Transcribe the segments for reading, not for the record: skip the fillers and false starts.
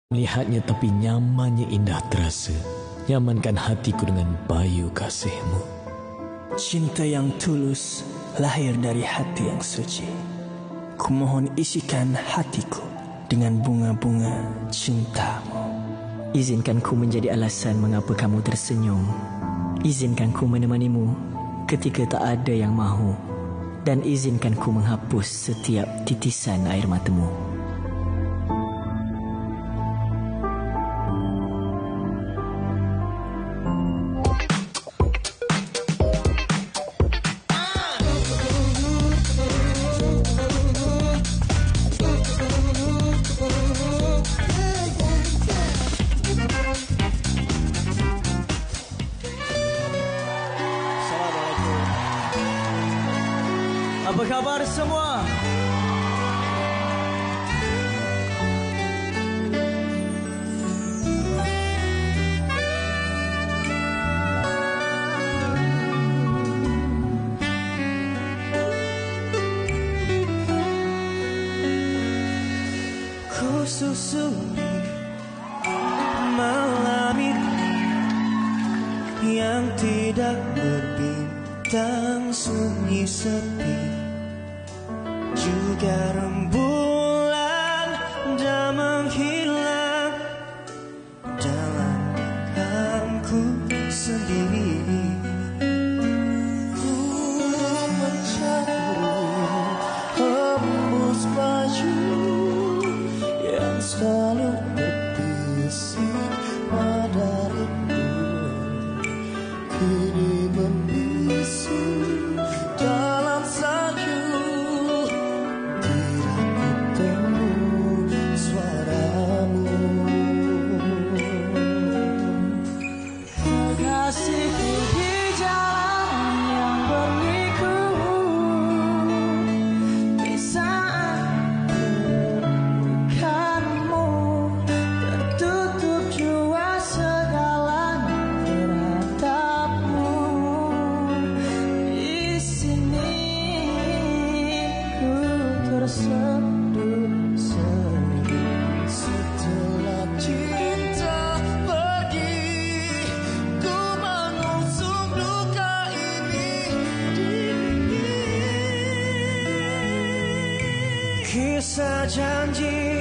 Melihatnya tapi nyamannya indah terasa. Nyamankan hatiku dengan bayu kasihmu. Cinta yang tulus lahir dari hati yang suci. Kumohon isikan hatiku dengan bunga-bunga cintamu. Izinkan ku menjadi alasan mengapa kamu tersenyum. Izinkan ku menemanimu ketika tak ada yang mahu. Dan izinkan ku menghapus setiap titisan air matamu. Apa khabar semua? Ku susuri malam ini yang tidak berbintang, sunyi sepi, juga rembulan dah menghilang dalam hangku sendiri. Ku mencari hembus baju yang selalu berbisik pada rindu, kini membisu dalam salju. Kasihku di jalan yang berliku, di saat terdekanmu, tertutup jua segalanya terhadapmu. Di sini ku terseduh sendiri setelah cinta pergi. Kisah janji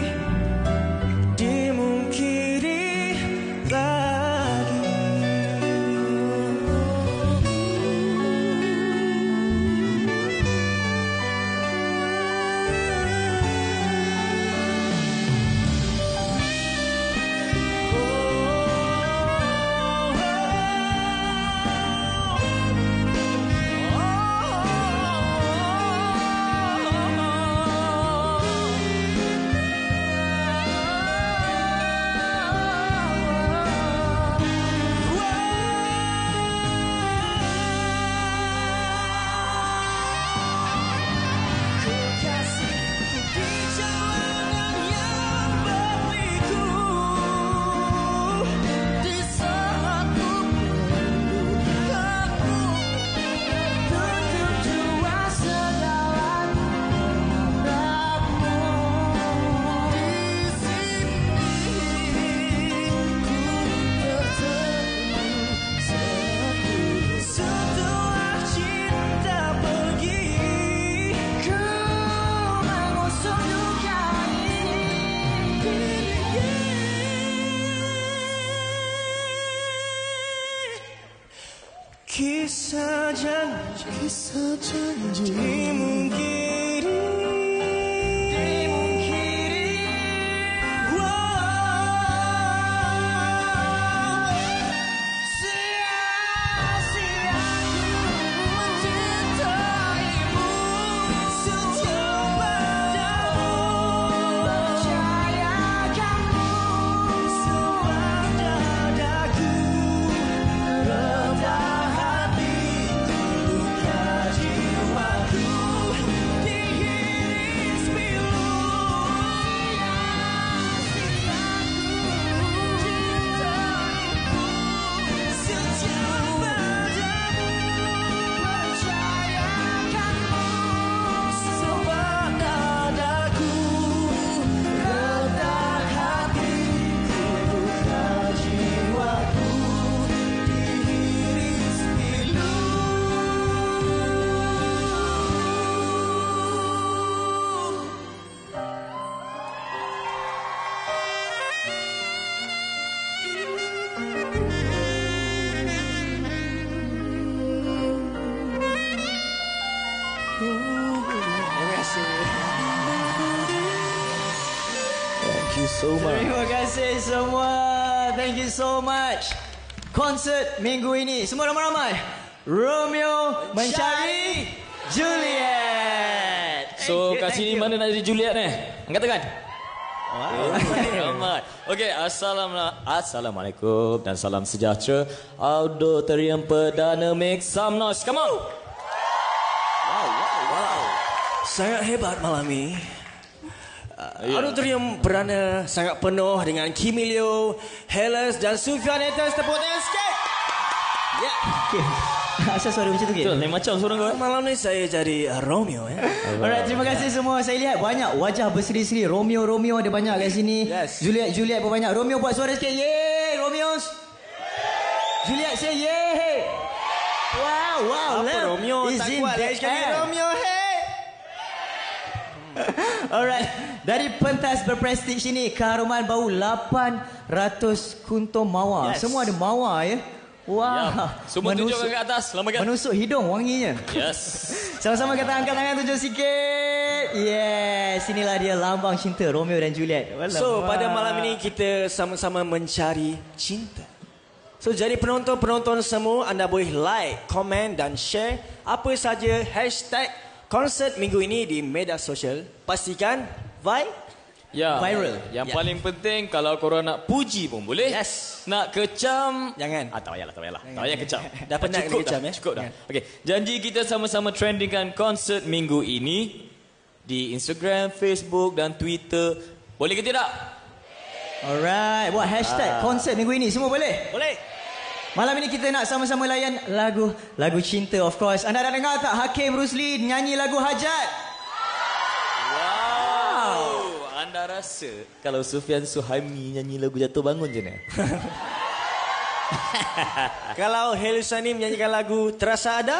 dimungkiri lagi. Kisah janji dimungkiri. Sia-sia ku mencintaimu sepadamu, percayakanmu sebab dadaku reda hati, luka jiwaku di you so much. Terima kasih semua. Thank you so much. Konsert minggu ini. Semua ramai-ramai. Romeo mencari Juliet. So kat sini mana nak jadi Juliet ni? Angkat tangan. Wow. Selamat. Okey, assalamualaikum dan salam sejahtera. Auditorium Perdana, make some noise. Come on. Wow. Sangat hebat malam ini. Auditorium Perdana sangat penuh dengan Kimilio, Heles dan Sufian Etas. Tepuk tangan sikit. Ya. Asal suara macam tu ke? Betul, lain macam suara kau. Malam ni saya jadi Romeo ya. Alright, terima kasih semua. Saya lihat banyak wajah berseri-seri. Romeo ada banyak kat sini. Yes. Juliet pun banyak. Romeo buat suara sikit. Yeay, Romeo. Juliet say yeay. Wow. Apa Romeo tak kuat lagi sekali Romeo hey. Alright, dari pentas berprestij ini keharuman bau 800 kuntum mawar. Yes. Semua ada mawar ya. Wah. Yep. Semua tunjukkan ke atas. Lambaikan. Menusuk hidung wanginya. Yes. Sama-sama kita angkat tangan tunjuk sikit. Yes, inilah dia lambang cinta Romeo dan Juliet. So pada malam ini kita sama-sama mencari cinta. So jadi penonton semua, anda boleh like, komen dan share apa saja hashtag konsert minggu ini di media sosial. Pastikan Ya. Viral. Yang Ya. paling penting kalau korang nak puji pun boleh. Yes. Nak kecam Jangan. tak payahlah. Tak payah kecam. Dah penat kena kecam, ya? Cukup dah. Okey, janji kita sama-sama trendingkan konsert minggu ini di Instagram, Facebook dan Twitter. Boleh ke tidak? Alright, buat hashtag konsert minggu ini. Semua boleh? Boleh. Malam ini kita nak sama-sama layan lagu cinta of course. Anda dah dengar tak Hakim Rusli nyanyi lagu Hajat? Anda rasa kalau Sufian Suhaimi nyanyi lagu Jatuh Bangun je ni? Kalau Helusani menyanyikan lagu Terasa Ada?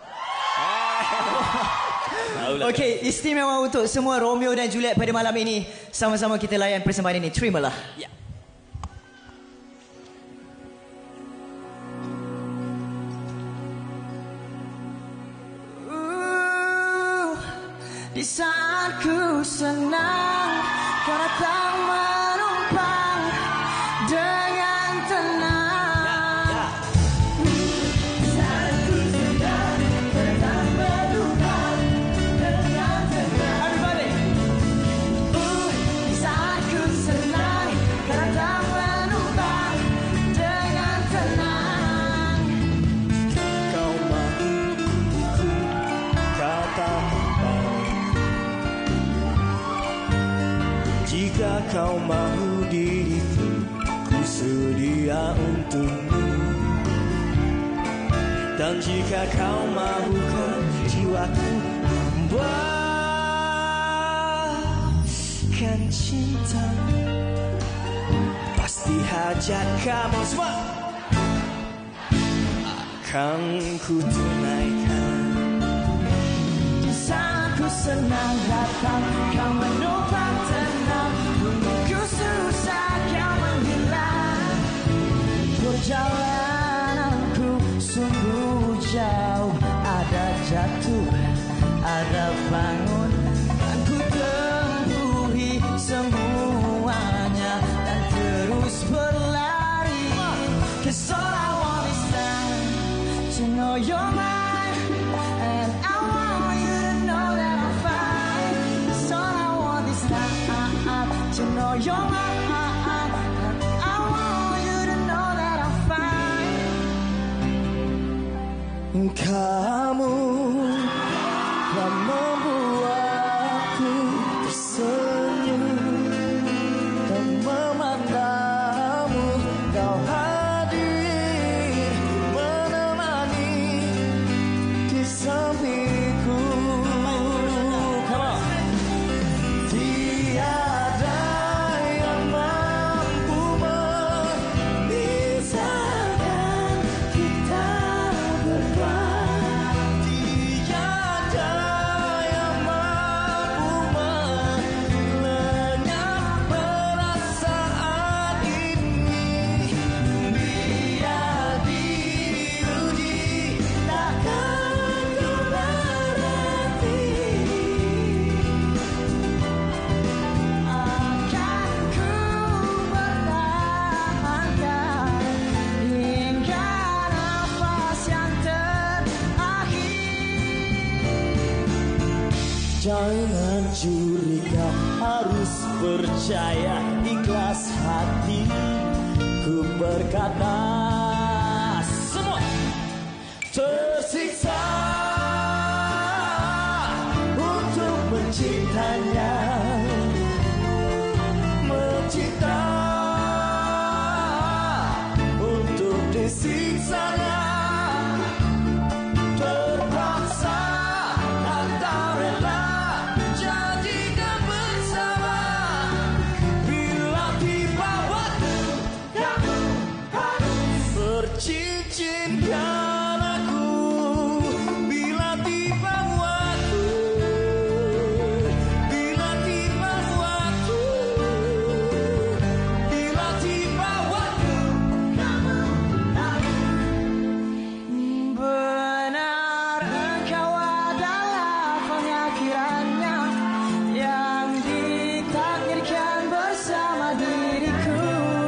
Okey, istimewa untuk semua Romeo dan Juliet pada malam ini. Sama-sama kita layan persembahan ini. Terimalah. Ya. Di saat ku senang, kau datang menumpang dengan tenang. Di saat ku senang, kau datang menumpang dengan tenang. Everybody. Di saat ku senang, kau datang menumpang dengan tenang. Kau mahu kata jika kau mahu diriku, ku sedia untukmu. Dan jika kau mahukan jiwaku, buatkan cinta. Pasti hajat kamu semua akan ku tunaikan. Saat ku senang datang, kau menumpang tenang. Ku susah, kau menghilang. Perjalananku sungguh jauh. Ada jatuh, ada bangun. Dan ku tempuhi semuanya. Dan terus berlari. 'Cause all I want is time to know you're mine. And I want you to know that I'm fine. 'Cause all I want is time to know you're mine. And I want you to know that I'm fine. Kamu yang membuatku tersenyum dan memandangmu. Kau hadir menemani di sampingku. Tiada yang Jangan curiga, harus percaya, ikhlas hati ku berkata. Semua tersiksa untuk mencintanya, mencinta untuk disiksanya. Terpaksa atau rela jadikan bersama. Bila tiba waktu kamu harus bercincinkan aku. Bila tiba waktu, bila tiba waktu, bila tiba waktu kamu harus. Benar engkau adalah penyakirannya yang ditakdirkan bersama diriku.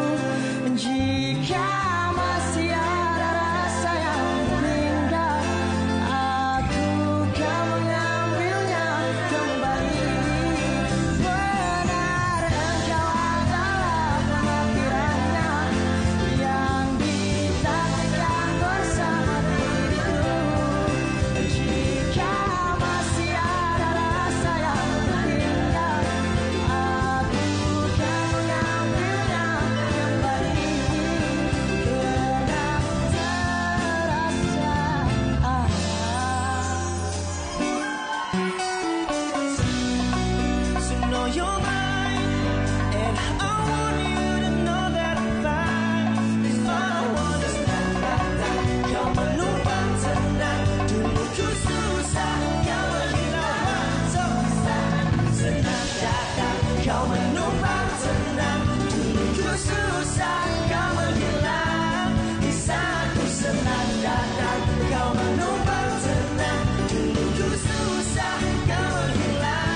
Jika masih ada rasa yang hingga, aku kan mengambilnya kembali. Benar engkau adalah penyakirannya yang ditakdirkan bersama diriku. Jika masih ada rasa yang hingga, aku kan mengambilnya kembali. Karena terasa So know you're mine, and I want you to know that I'm fine. All I want is kau menumpang tenang. Dulu ku susah, kau menghilang. So senang datang, kau menumpang tenang. Dulu ku susah, kau menghilang. Di saat ku senang datang, kau menumpang tenang. Dulu ku susah, kau menghilang.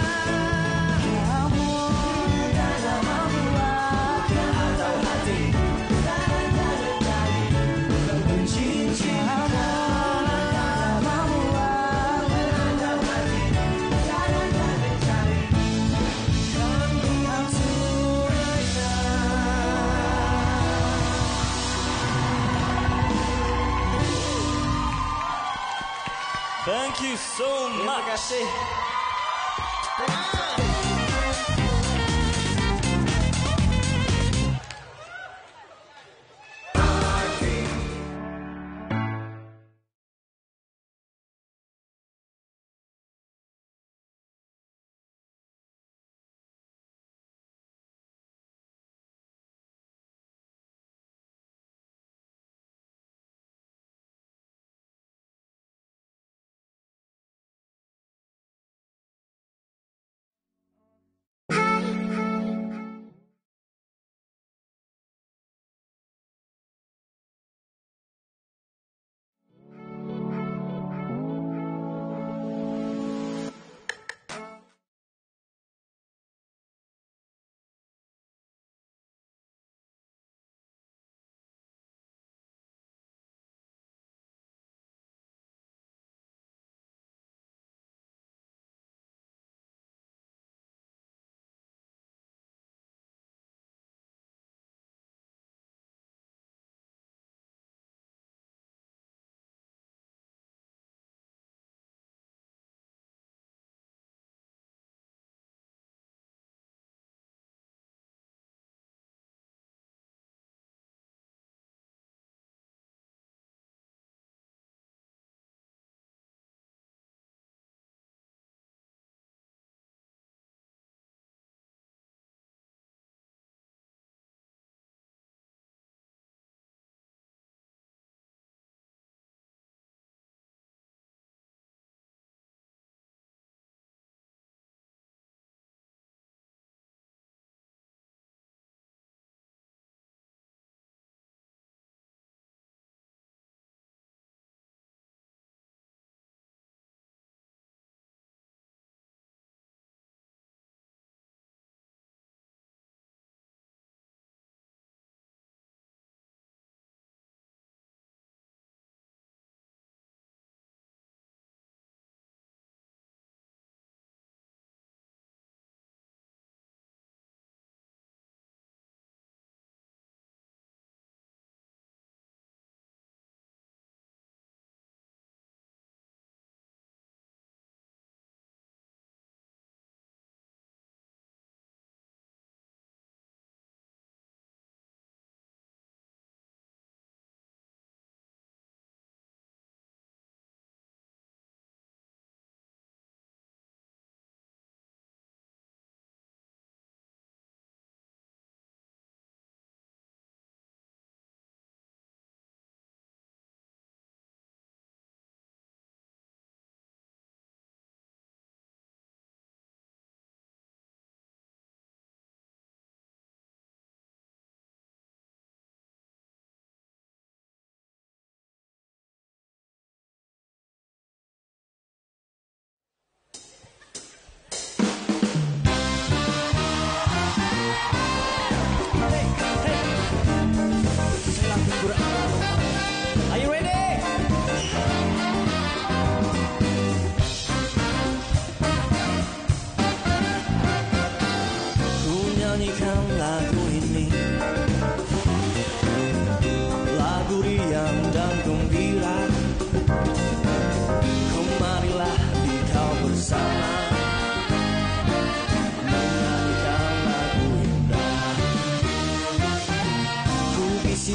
Kamu dalam membuatku atau hati mencintai. Kamu dalam membuatku atau hati kan diam saja. Thank you so Terima much. kasih.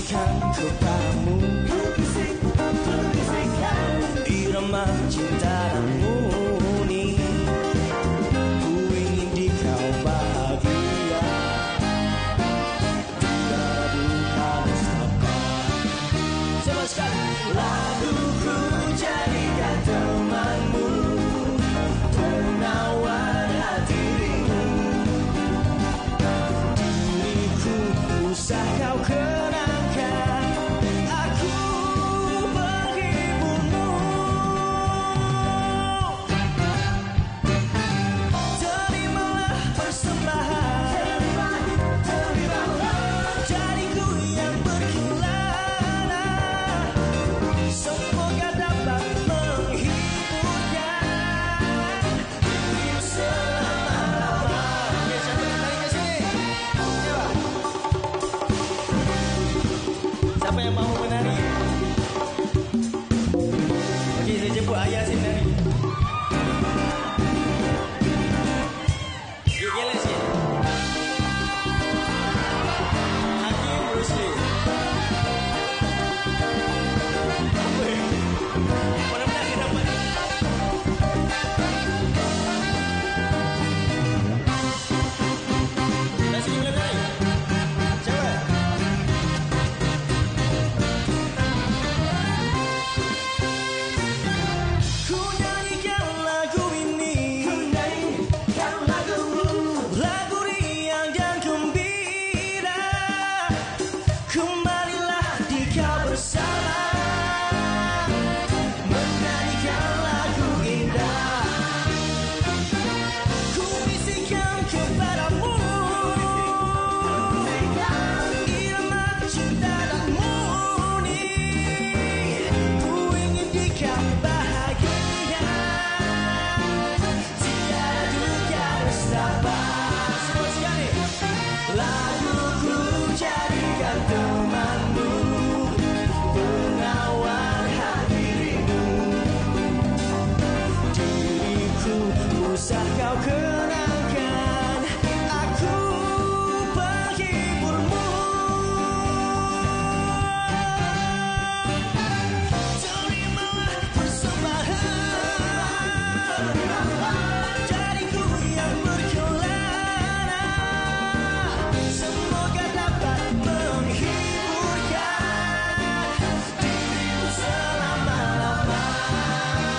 bisikkan kepadamu, irama cinta dan murni. Ku ingin di kau bahagia, tiada duka nestapa. Coba sekali. Laguku jadikan temanmu, penawar hatimu. Diriku usah kau kenangkan, aku penghiburmu. Terimalah persembahan, jadiku yang berkelana. Semoga dapat menghiburkan dirimu selama-lamanya. Siapa nak tarik ke sini? Siapa? Siapa yang mahu menari? Okey, saya jemput ayah saya menari. Gila sikit. Hakim Rusli. Mudah-mudahan dia dapat. Dah sini boleh menari? Siapa? Ku nyanyikan lagu ini, lagu riang dan gembira. Kembalilah di kau bersama, menyanyikan lagu indah. Ku bisikkan kepadamu, irama cinta dan murni. Ku ingin di kau bahagia, tiada duka nestapa. Semua sekali. Laguku jadikan temanmu, penawar hatimu. Diriku usah kau kenangkan, aku penghiburmu. Terimalah persembahan, jadiku yang berkelana. Semoga dapat menghiburkan dirimu selama-lamanya.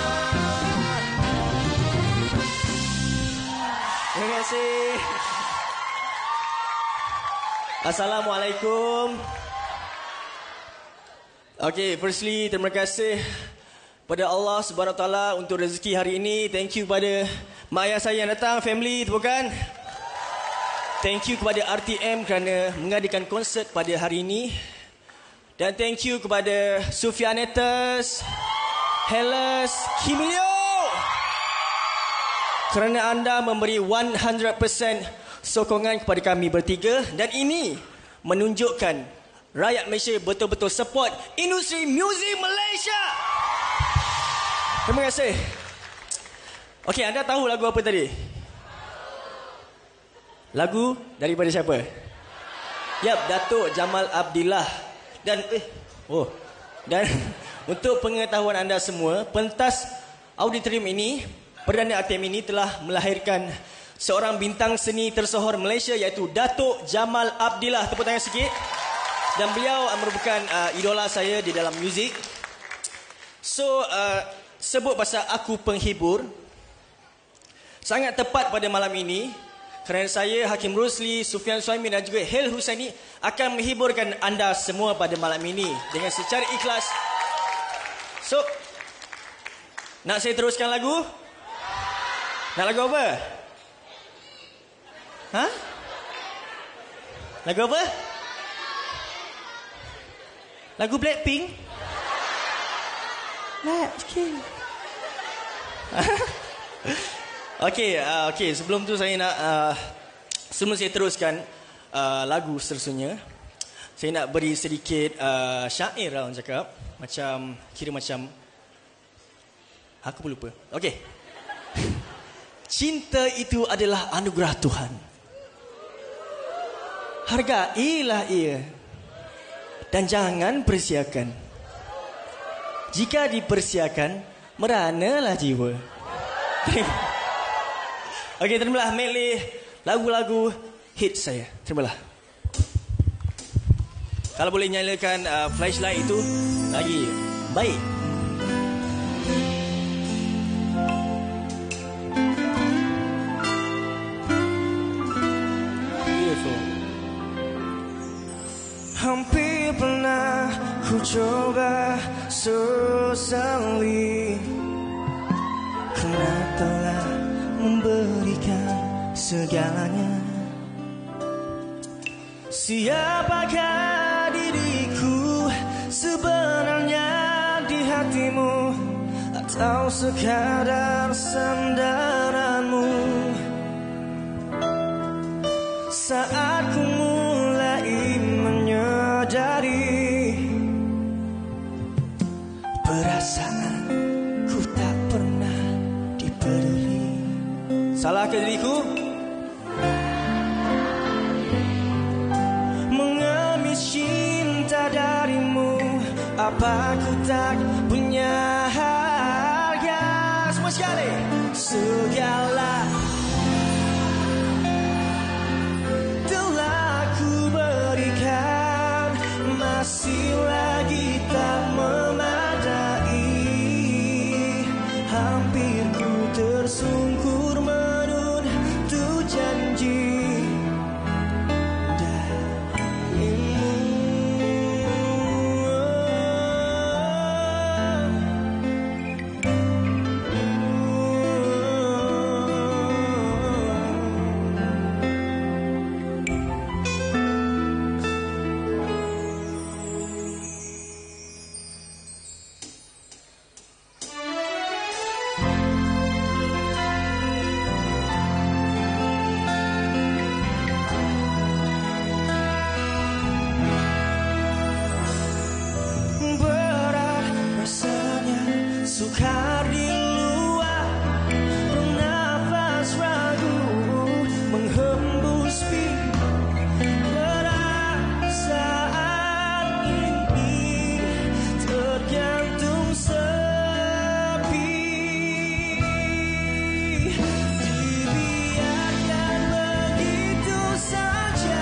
Terima kasih. Assalamualaikum. Okay, firstly, terima kasih pada Allah Subhanahu Wa Taala untuk rezeki hari ini. Thank you kepada mak ayah saya yang datang, family, tepukan. Thank you kepada RTM kerana mengadakan konsert pada hari ini. Dan thank you kepada Sufianetes, Hellas, Kimilio, kerana anda memberi 100% sokongan kepada kami bertiga. Dan ini menunjukkan rakyat Malaysia betul-betul support industri muzik Malaysia. Terima kasih. Okey, anda tahu lagu apa tadi? Lagu daripada siapa? Yap, Datuk Jamal Abdillah. Dan dan untuk pengetahuan anda semua, pentas auditorium ini, Perdana RTM ini telah melahirkan seorang bintang seni tersohor Malaysia, iaitu Datuk Jamal Abdillah. Tepuk tangan sikit. Dan beliau merupakan idola saya di dalam muzik. So, sebut pasal aku penghibur, sangat tepat pada malam ini, kerana saya, Hakim Rusli, Sufian Suhaimi dan juga Hel Husaini akan menghiburkan anda semua pada malam ini dengan secara ikhlas. So, nak saya teruskan lagu? Nak lagu apa? Ha? Lagu apa? Lagu Blackpink? Blackpink. Okey, sebelum tu saya nak sebelum saya teruskan lagu seterusnya, saya nak beri sedikit syair lah orang cakap, macam kira macam aku pun lupa. Okey. Cinta itu adalah anugerah Tuhan. Hargailah ia. dan jangan persiakan. Jika dipersiakan, meranalah jiwa. Okey, terimalah medley lagu-lagu hit saya. Terimalah. Kalau boleh nyalakan flashlight itu lagi baik. Hampir pernah ku coba sesali karena telah memberikan segalanya. Siapakah diriku sebenarnya di hatimu, atau sekadar sandaranmu? Saat ku mulai menyadari perasaan ku tak pernah dipeduli. Salahkah diriku? Mengemis cinta darimu, apa ku tak punya harga? Semua sekali. Segala telah ku berikan, masih lagi tak memadai. Hampir ku tersungkur menuntuk janji sukar di luar, bernafas ragu menghembus pilu. Perasaan ini tergantung sepi, dibiarkan begitu saja,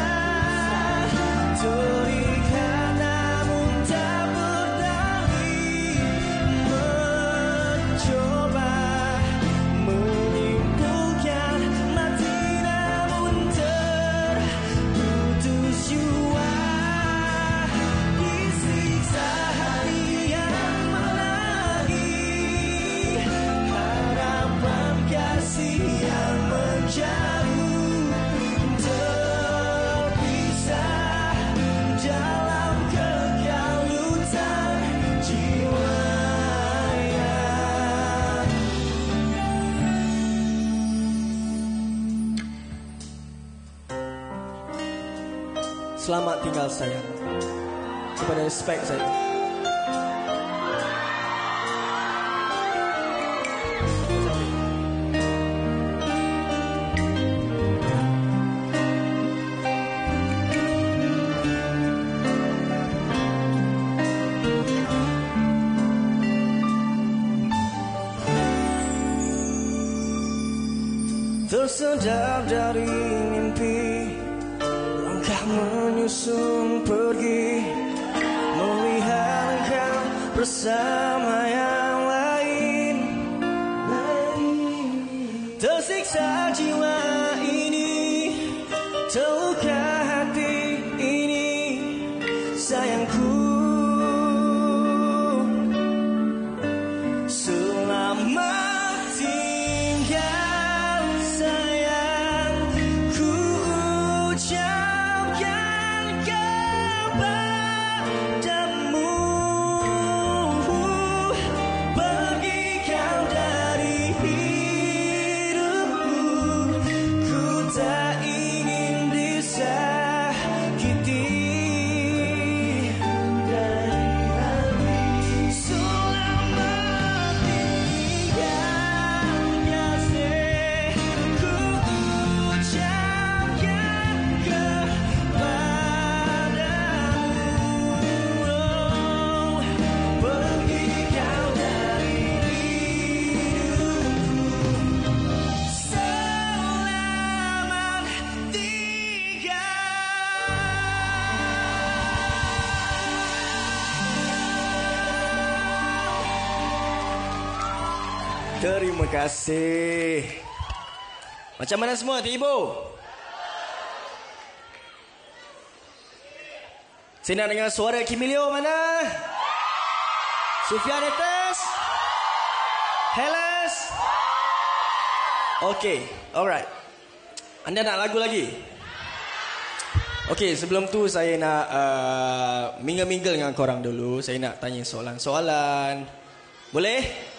terikat namun tak berdali. Coba menyimpulkan mati namun terputus jua, disiksa hati yang menagih, harapan kasih yang menjauh, terpisah dalam kekalutan jiwa. Selamat tinggal sayang. Kepada spek saya. Tersedar dari mimpi, langkah menyusun pergi, melihat engkau bersama yang lain. Tersiksa jiwa ini, terluka hati ini, sayangku. Selamat tinggal sayang, ku ucapkan kepadamu. Pergi kau dari hidupku, ku tak ingin disakiti. Terima kasih. Macam mana semua, Tok Ibu? Saya nak dengar suara Kimilio mana? Sufian atas? Hellas? Okey, alright. Anda nak lagu lagi? Okey, sebelum tu saya nak mingle-mingle dengan korang dulu. Saya nak tanya soalan-soalan. Boleh?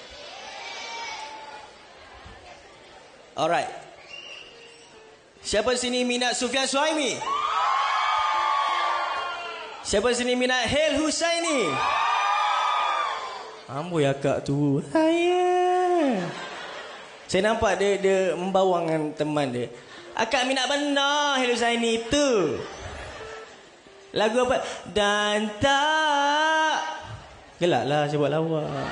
Alright. Siapa sini minat Sufian Suhaimi? Siapa sini minat Hel Husaini? Amboi akak tu. Ayah. Saya nampak dia membawang dengan teman dia. Akak minat benar Hel Husaini itu. Lagu apa? Dan tak. Gelaklah saya buat lawak.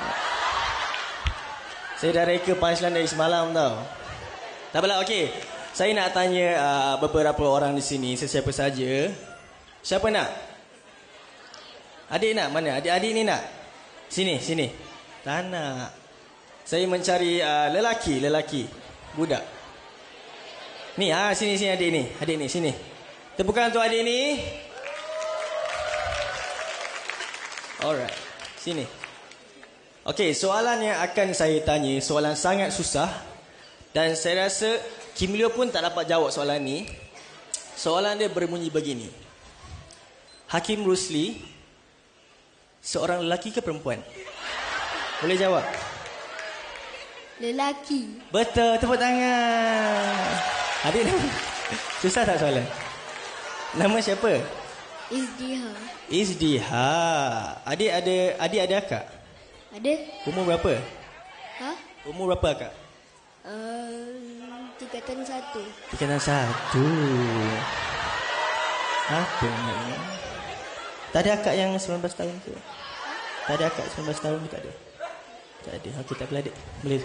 Saya dah reka punchline dari semalam tau. Tak apalah, okey. Saya nak tanya beberapa orang di sini, sesiapa saja. Siapa nak? Adik nak? Mana? Adik-adik ni nak? Sini, sini. Tak nak. Saya mencari lelaki. Budak. Ni, sini adik ni. Adik ni, sini. Tepukan untuk adik ni. Alright. Sini. Okey, soalan yang akan saya tanya, soalan sangat susah. Dan saya rasa Kimilio pun tak dapat jawab soalan ni. Soalan dia berbunyi begini. Hakim Rusli seorang lelaki ke perempuan? Boleh jawab? Lelaki. Betul, tepuk tangan. Adik nama? Susah tak soalan? Nama siapa? Izdiha. Izdiha. Adik ada akak? Ada? Umur berapa? Ha? Umur berapa akak? Tingkatan 1. Tingkatan 1. Apa maknanya? Tak ada akak yang 19 tahun ke? Tak ada akak 19 tahun ke tak ada? Tak ada. Okey, tak apa adik. Boleh.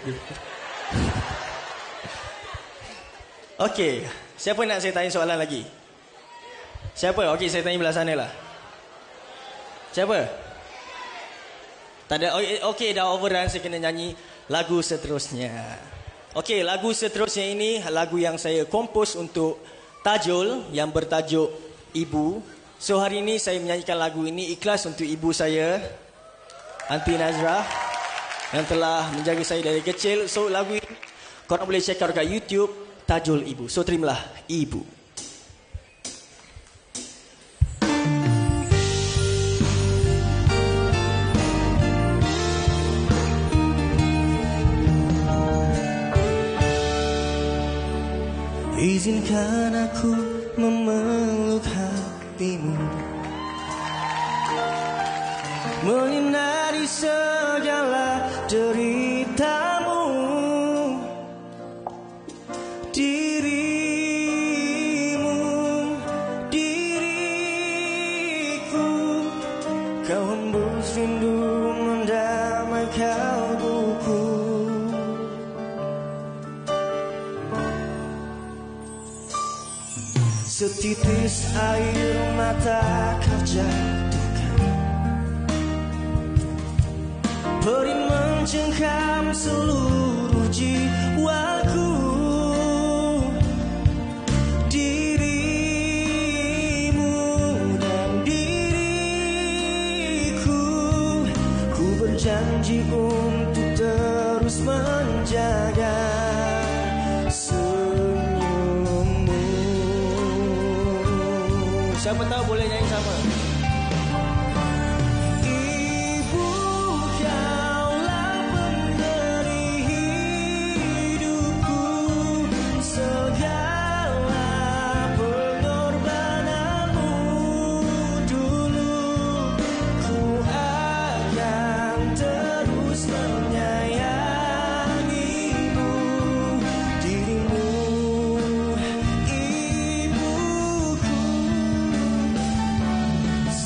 Okey. Siapa nak saya tanya soalan lagi? Siapa? Okey, saya tanya belah sana lah. Siapa? Tak ada. Okey, dah overrun. Saya kena nyanyi lagu seterusnya. Okey, lagu seterusnya ini lagu yang saya kompos untuk Tajul yang bertajuk Ibu. So hari ini saya menyanyikan lagu ini ikhlas untuk ibu saya, Aunty Nazrah, yang telah menjaga saya dari kecil. So lagu ini korang boleh check out kat YouTube, Tajul Ibu. So terimalah Ibu. Izinkan aku memeluk hatimu, menyinari segala deritamu. Dirimu, diriku, kau hembus rindu mendamai kalbuku. Setitis air mata kau jatuhkan, perih mencengkam seluruh jiwaku. Dirimu dan diriku, ku berjanji untuk terus menjaga senyummu. Siapa tahu boleh nyanyi sama. Ibu, kaulah pemberi hidupku, segala pengorbananmu dulu ku akan terus menyayangimu. Dirimu, ibuku,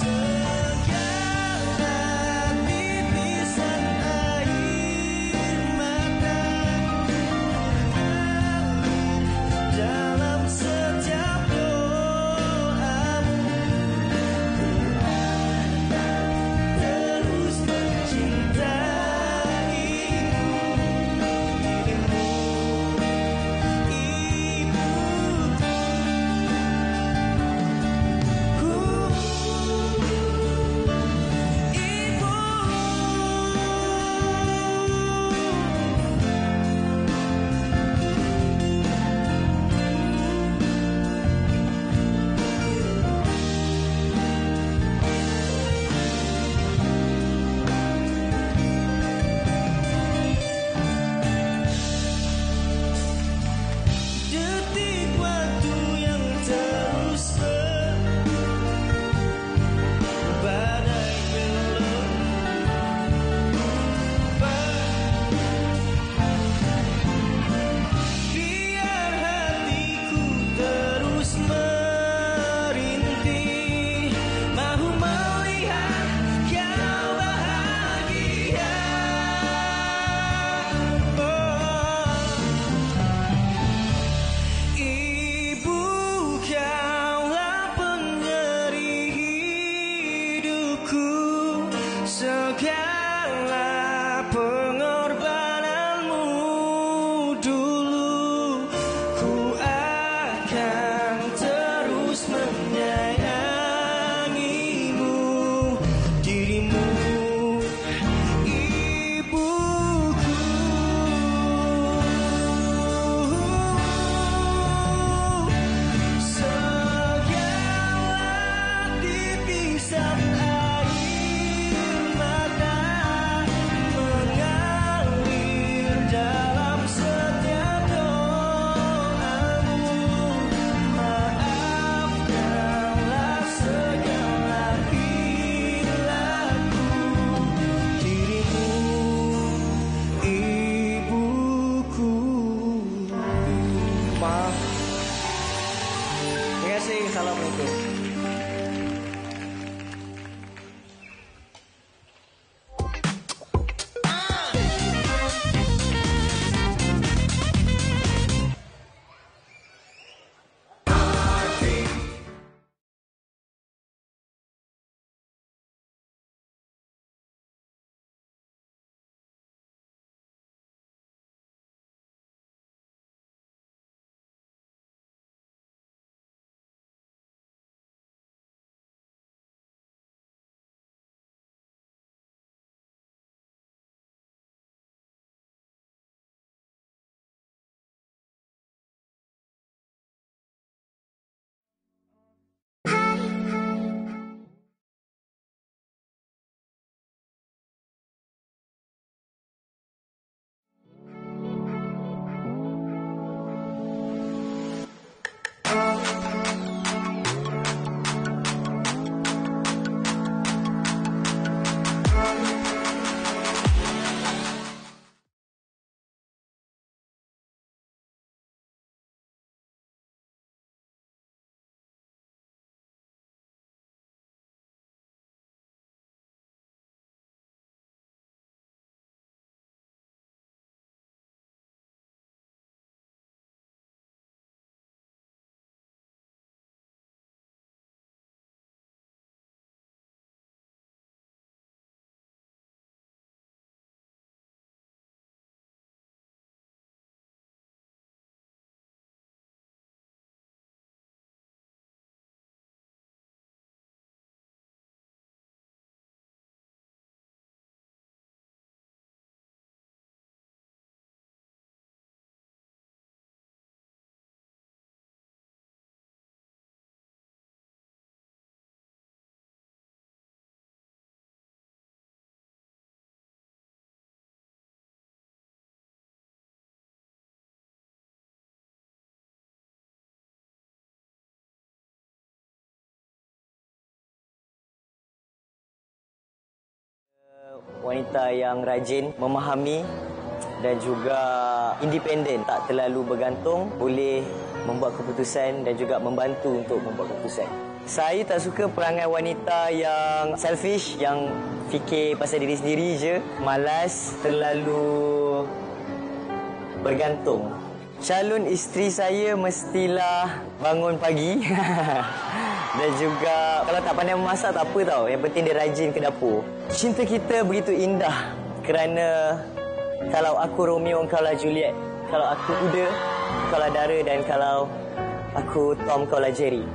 wanita yang rajin, memahami dan juga independen, tak terlalu bergantung, boleh membuat keputusan dan juga membantu untuk membuat keputusan. Saya tak suka perangai wanita yang selfish, yang fikir pasal diri sendiri je, malas, terlalu bergantung. Calon isteri saya mestilah bangun pagi dan juga kalau tak pandai memasak tak apa tau, yang penting dia rajin ke dapur. Cinta kita begitu indah kerana kalau aku Romeo, engkau lah Juliet. Kalau aku kuda, engkau lah Dara, dan kalau aku Tom, engkau lah Jerry.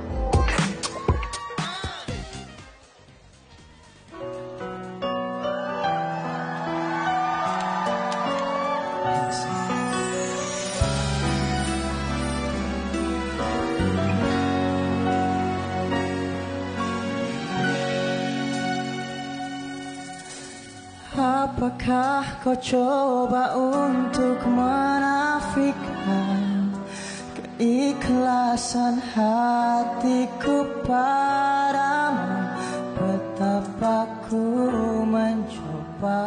Apakah kau coba untuk menafikan keikhlasan hatiku padamu? Betapa ku mencoba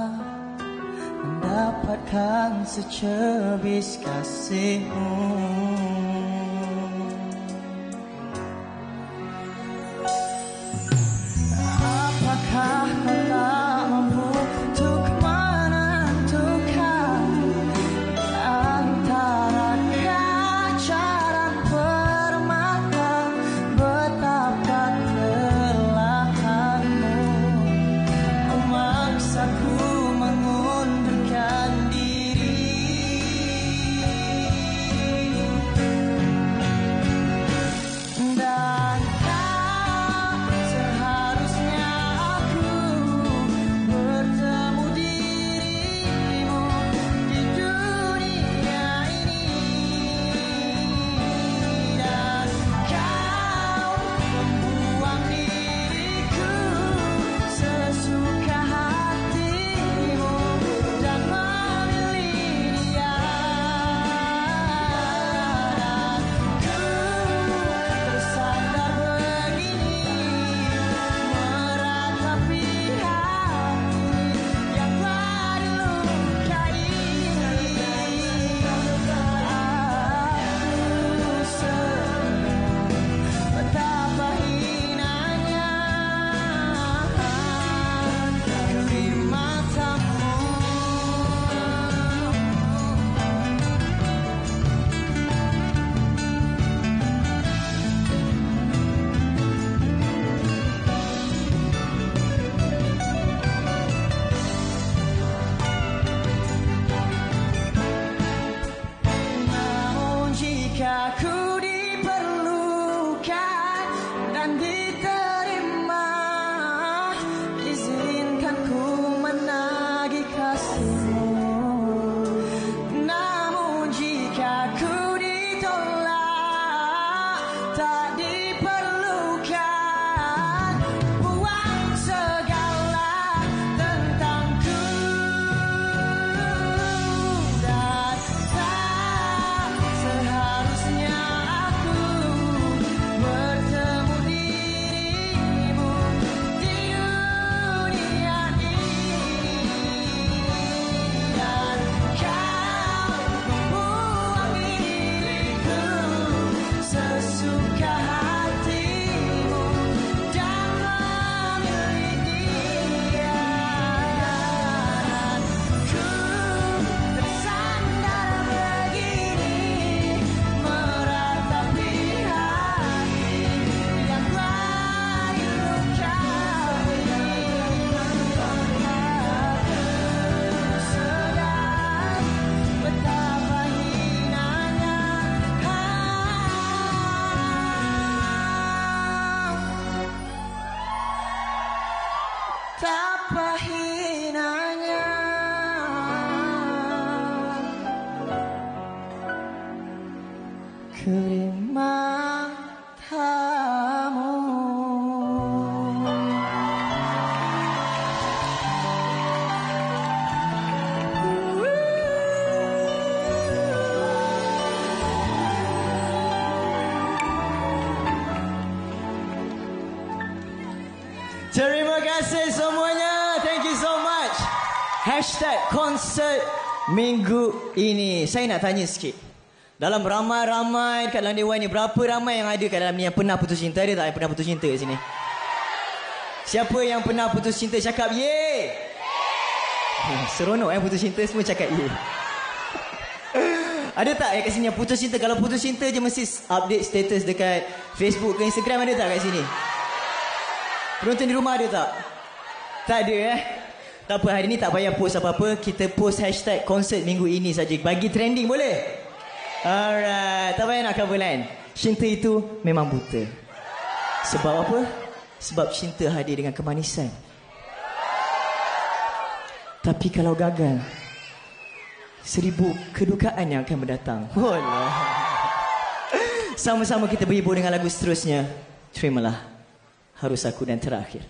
mendapatkan secebis kasihmu. Apakah kau tak mampu untuk menentukan antara kaca dan permata? Betapa kelelahanmu memaksaku mengundurkan diri. Dan seharusnya aku bertemu dirimu di dunia ini, dan kau membuang diriku sesuka hatimu dan memilih dia. Dan ku bersandar begini meratapi hati yang telah dilukai. Aku sedang betapa hinanya di matamu. Namun jika ku diperlukan dan diterima, izinkan ku menagih kasihmu. Namun jika ku ditolak, tak diperlukan, buang segala tentangku. Dan tak seharusnya aku bertemu dirimu di dunia ini, dan kau membuang diriku sesuka hatimu dan memilih dia. Dan ku tersandar begini meratapi hati yang telah dilukai. Aku sedang betapa hinanya betapa hinanya kedua matamu. Terima kasih semuanya. Thank you so much. #konsert minggu ini. Saya nak tanya sikit. Dalam ramai-ramai dekat dalam dewan ni, berapa ramai yang ada kat dalam ni yang pernah putus cinta? Ada tak yang pernah putus cinta kat sini? Siapa yang pernah putus cinta cakap ye? Seronok putus cinta semua cakap ye. Ada tak kat sini yang putus cinta? Kalau putus cinta je mesti update status dekat Facebook ke Instagram, ada tak kat sini? Penonton di rumah ada tak? Tak ada Tak apa, hari ni tak payah post apa-apa. Kita post #konsert minggu ini saja. Bagi trending boleh? Alright, tak payah nak cover line. Cinta itu memang buta. Sebab apa? Sebab cinta hadir dengan kemanisan. Tapi kalau gagal, 1000 kedukaan yang akan mendatang. Wallah. Sama-sama kita berhibur dengan lagu seterusnya. Terimalah Harus Aku dan Terakhir.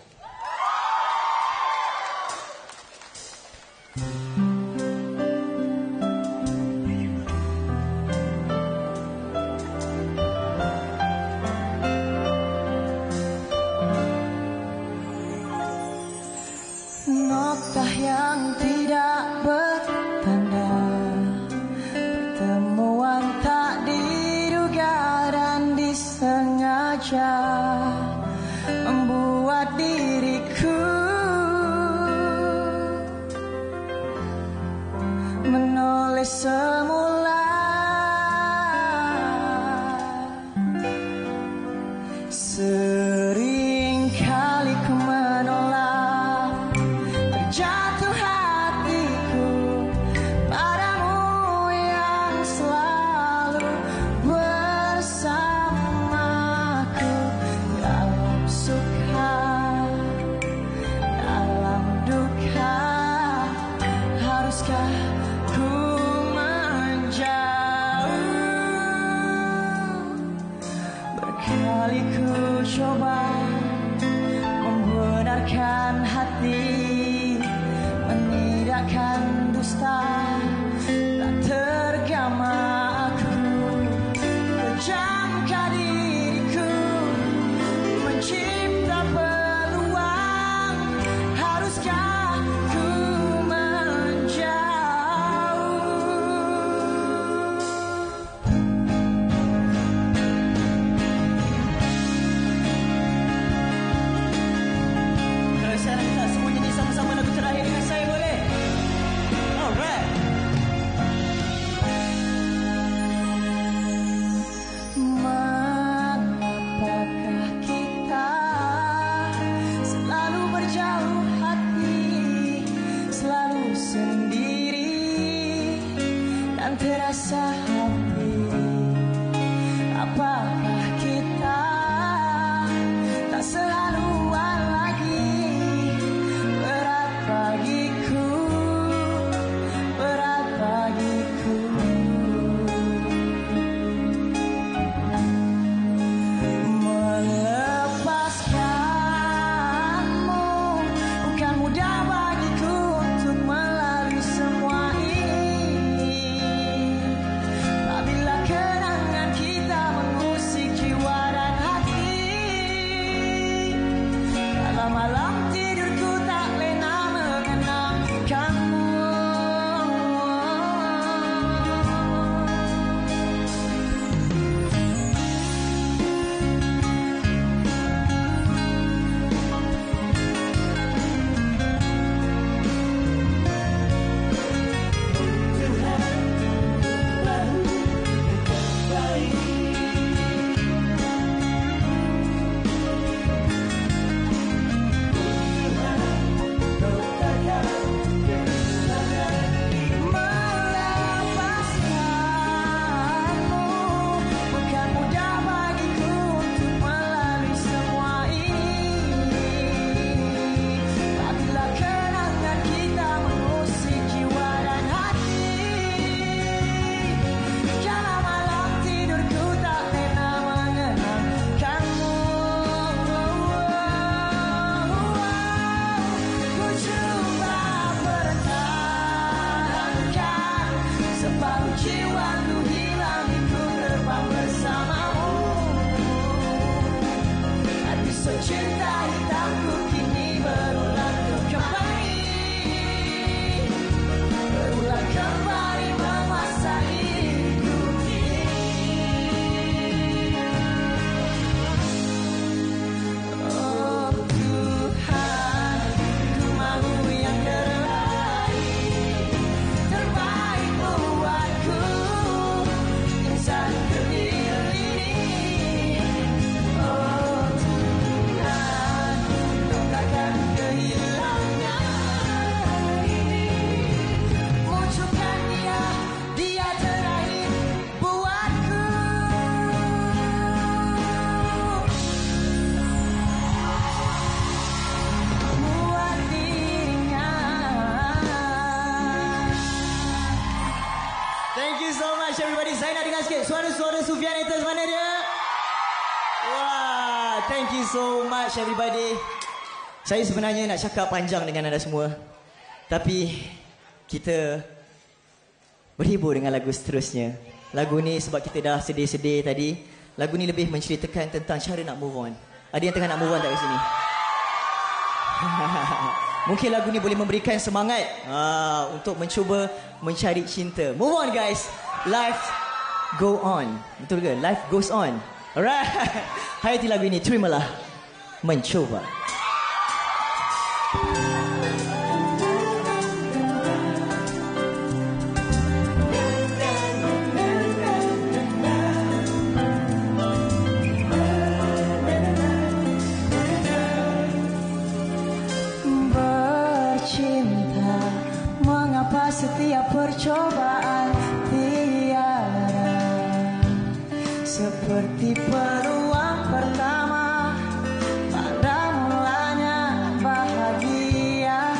Nota yang tidak bertanda, pertemuan tak diduga dan disengaja, membuat diriku menulis semula. Sering kali ku menolak jatuh hatiku padamu yang selalu bersamaku dalam suka, dalam duka. Haruskah ku menjauh? Berkali ku coba membenarkan hati, menidakkan dusta, tak tergama aku. Pejamkan diriku, mencipta peluang. Haruskah ku menjauh? Kalau saya nak minta semua nyanyi sama-sama lagu terakhir dengan saya, boleh? Alright. Mengapakah kita selalu berjauh hati, selalu sendiri dan terasa happy? Apakah kita tak selaluan lagi? Berat bagiku, berat bagiku. Melepaskanmu bukan mudah bagiku untuk melalui semua ini. Apabila kenangan kita mengusik jiwa dan hati, so much everybody. Saya sebenarnya nak cakap panjang dengan anda semua, tapi kita berhibur dengan lagu seterusnya. Lagu ni sebab kita dah sedih-sedih tadi, lagu ni lebih menceritakan tentang cara nak move on. Ada yang tengah nak move on tak kat sini? Mungkin lagu ni boleh memberikan semangat untuk mencuba mencari cinta. Move on guys. Life go on. Betul ke? Life goes on. Alright. Hayati lagu ini, terimalah mencuba. Bercinta, mengapa setiap percobaan tiada seperti peluang pertama pada mulanya bahagia.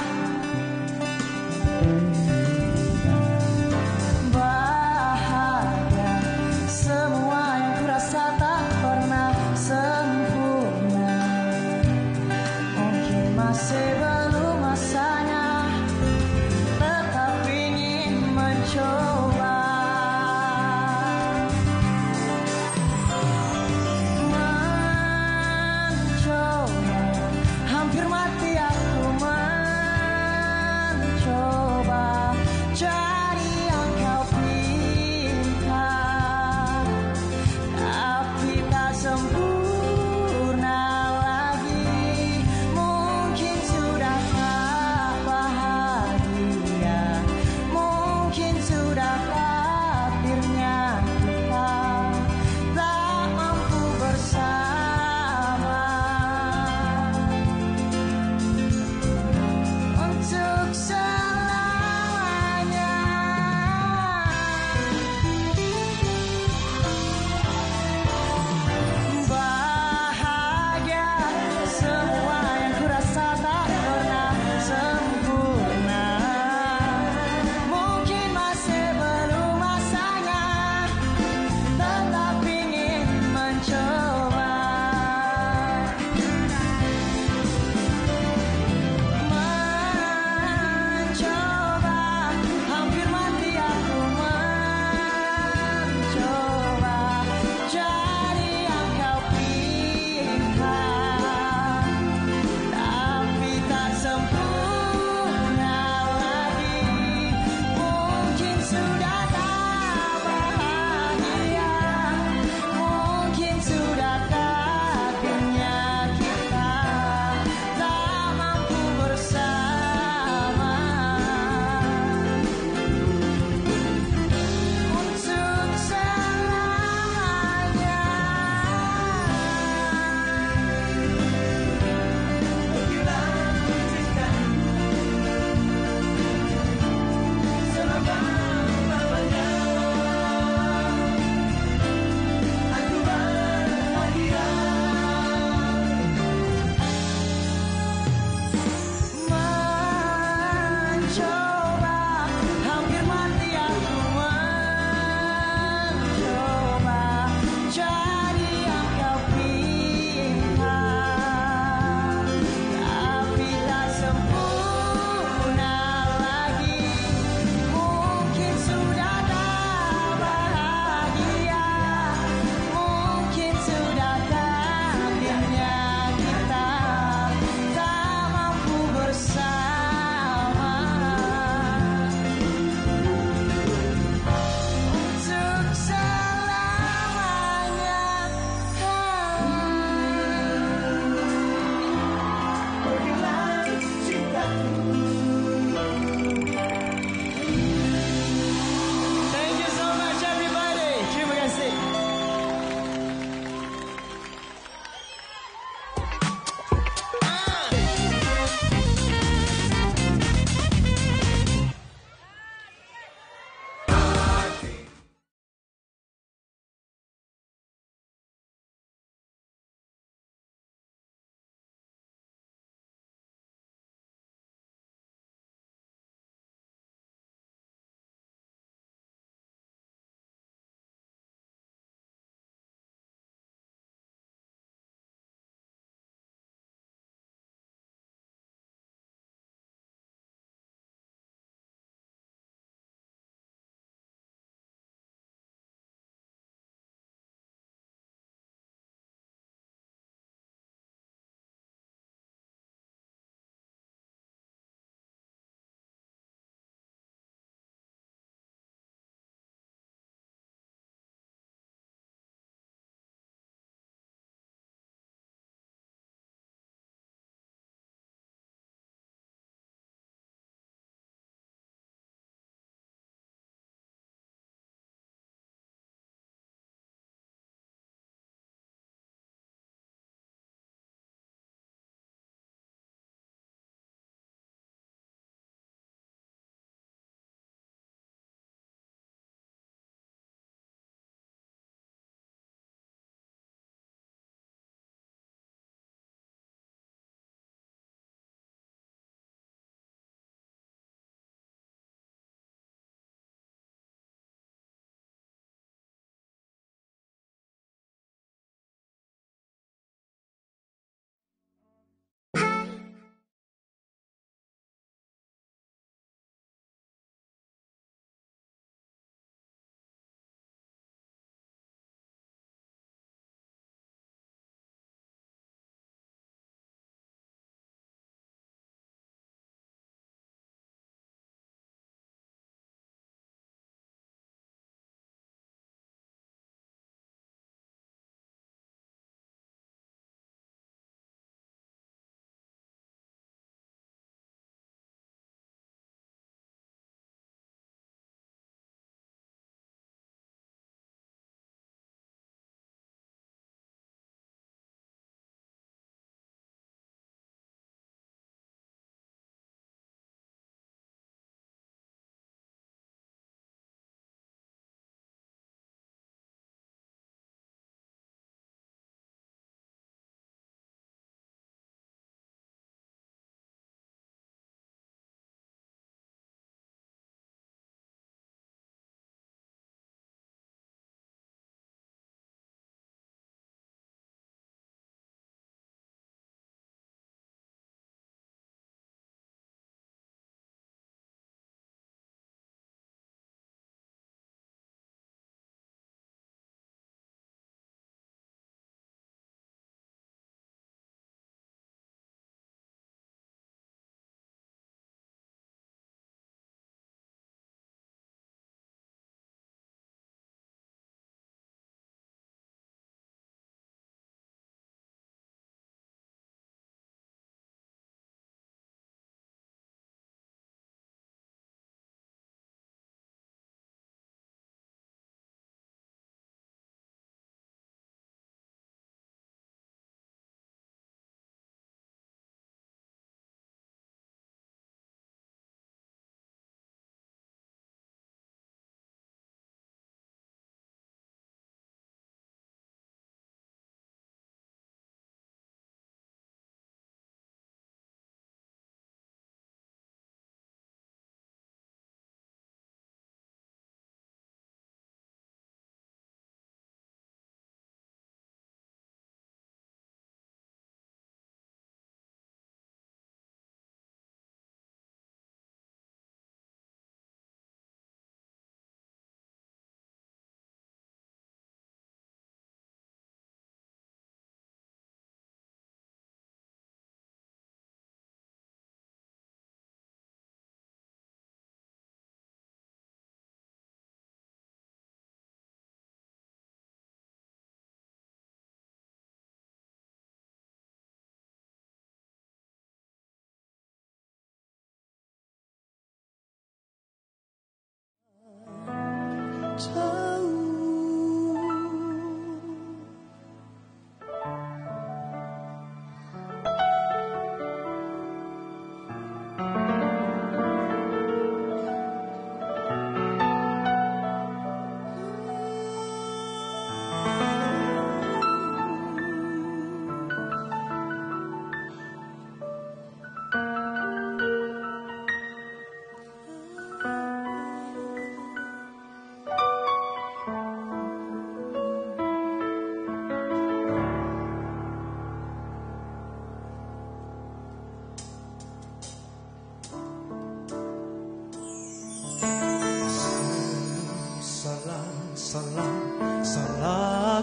Bahagia, semua yang kurasa tak pernah sempurna. Mungkin masih belum masanya, tetap ingin mencoba.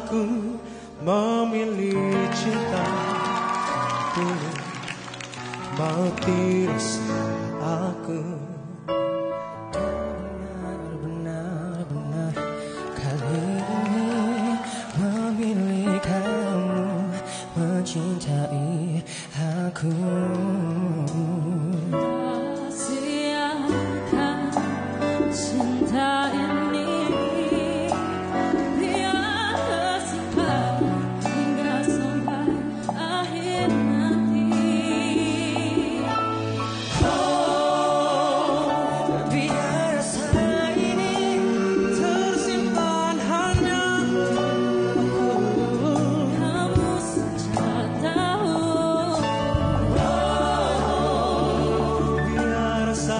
aku memilih cinta dulu, mau tirasa aku. Benar-benar kali ini memilih kamu, mencintai aku. Siapkan cinta ini biar tersimpan hingga sampai akhir nanti. Oh, biar rasa ini tersimpan hanya untukku. Kamu saja tahu. Biar rasa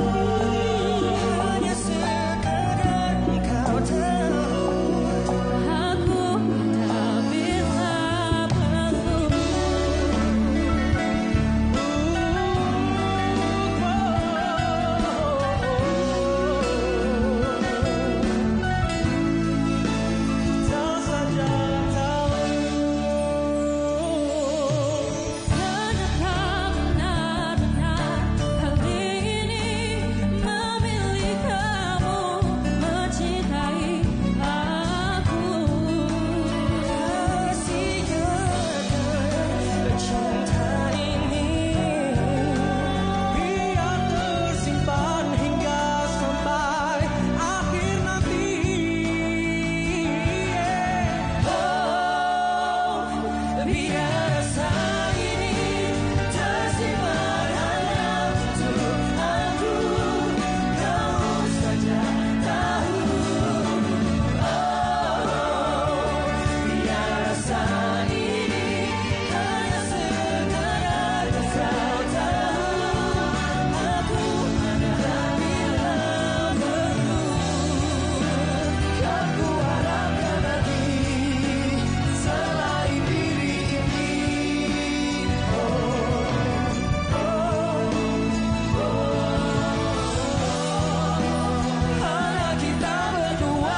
hanya sekadar kau tahu. Aku tak bila perlu. Kau saja tahu. Ternyata benar-benar kali ini memilih kamu, mencintai aku. Rahasiakan cinta ini biar tersimpan hingga sampai akhir nanti. Oh, biar rasa ini tersimpan hanya untuk aku. Kau saja tahu. Biar rasa ini hanya sekadar kau tahu. Aku ada bila perlu. Kau kuharapkan lagi selain diri ini. Hanya kita berdua.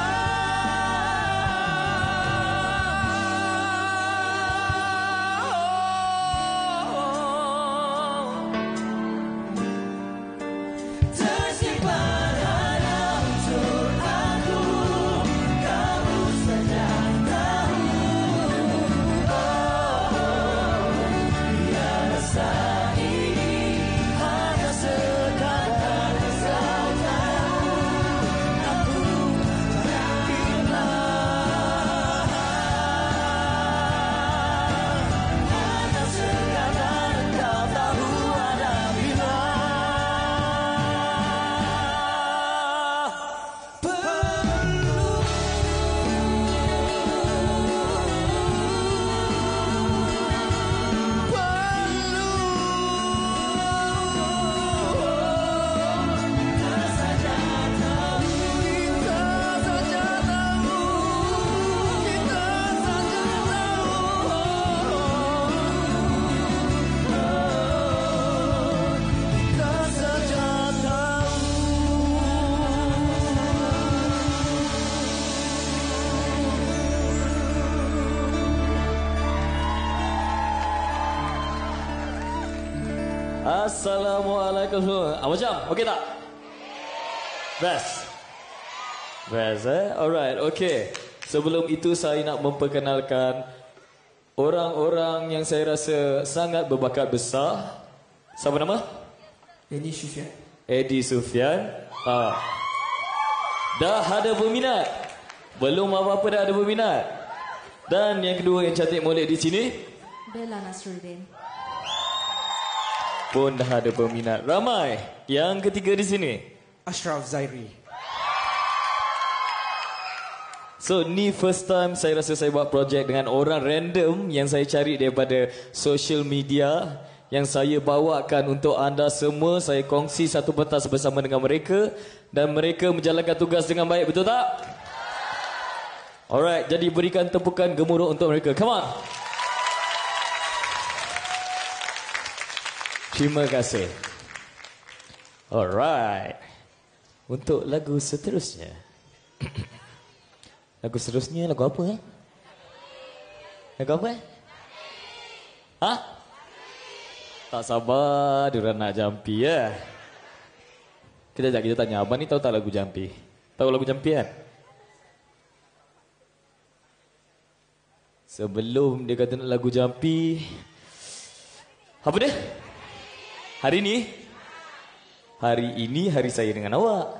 Tersimpan hanya untuk aku. Kamu saja tahu. Biar rasa ini hanya sekadar kau tahu. Aku tak bila hanya sekadar kau tahu ada bila perlu. Kita saja tahu. Kita saja tahu. Kita saja tahu. Kita saja tahu. Assalamualaikum semua. Macam? Okey tak? Best. Best Alright, okay. Sebelum itu saya nak memperkenalkan orang-orang yang saya rasa sangat berbakat besar. Siapa nama? Eddie Sufyan. Eddie Sufyan. Dah ada berminat? Belum apa-apa dah ada berminat? Dan yang kedua yang cantik molek di sini Bella Nasruddin. pun dah ada berminat. Ramai. Yang ketiga di sini. Ashraf Zairi. So ni first time saya rasa saya buat projek dengan orang random yang saya cari daripada social media, yang saya bawakan untuk anda semua. Saya kongsi satu pentas bersama dengan mereka dan mereka menjalankan tugas dengan baik, betul tak? Alright, jadi berikan tepukan gemuruh untuk mereka. Come on. Terima kasih. Alright. Untuk lagu seterusnya. Lagu seterusnya lagu apa Lagu apa? Hah? Tak sabar, diorang nak jampi ya. Kita tanya, abang ni tahu tak lagu jampi? Tahu lagu jampi kan? Sebelum dia kata nak lagu jampi, apa dia? Hari ini hari saya dengan awak.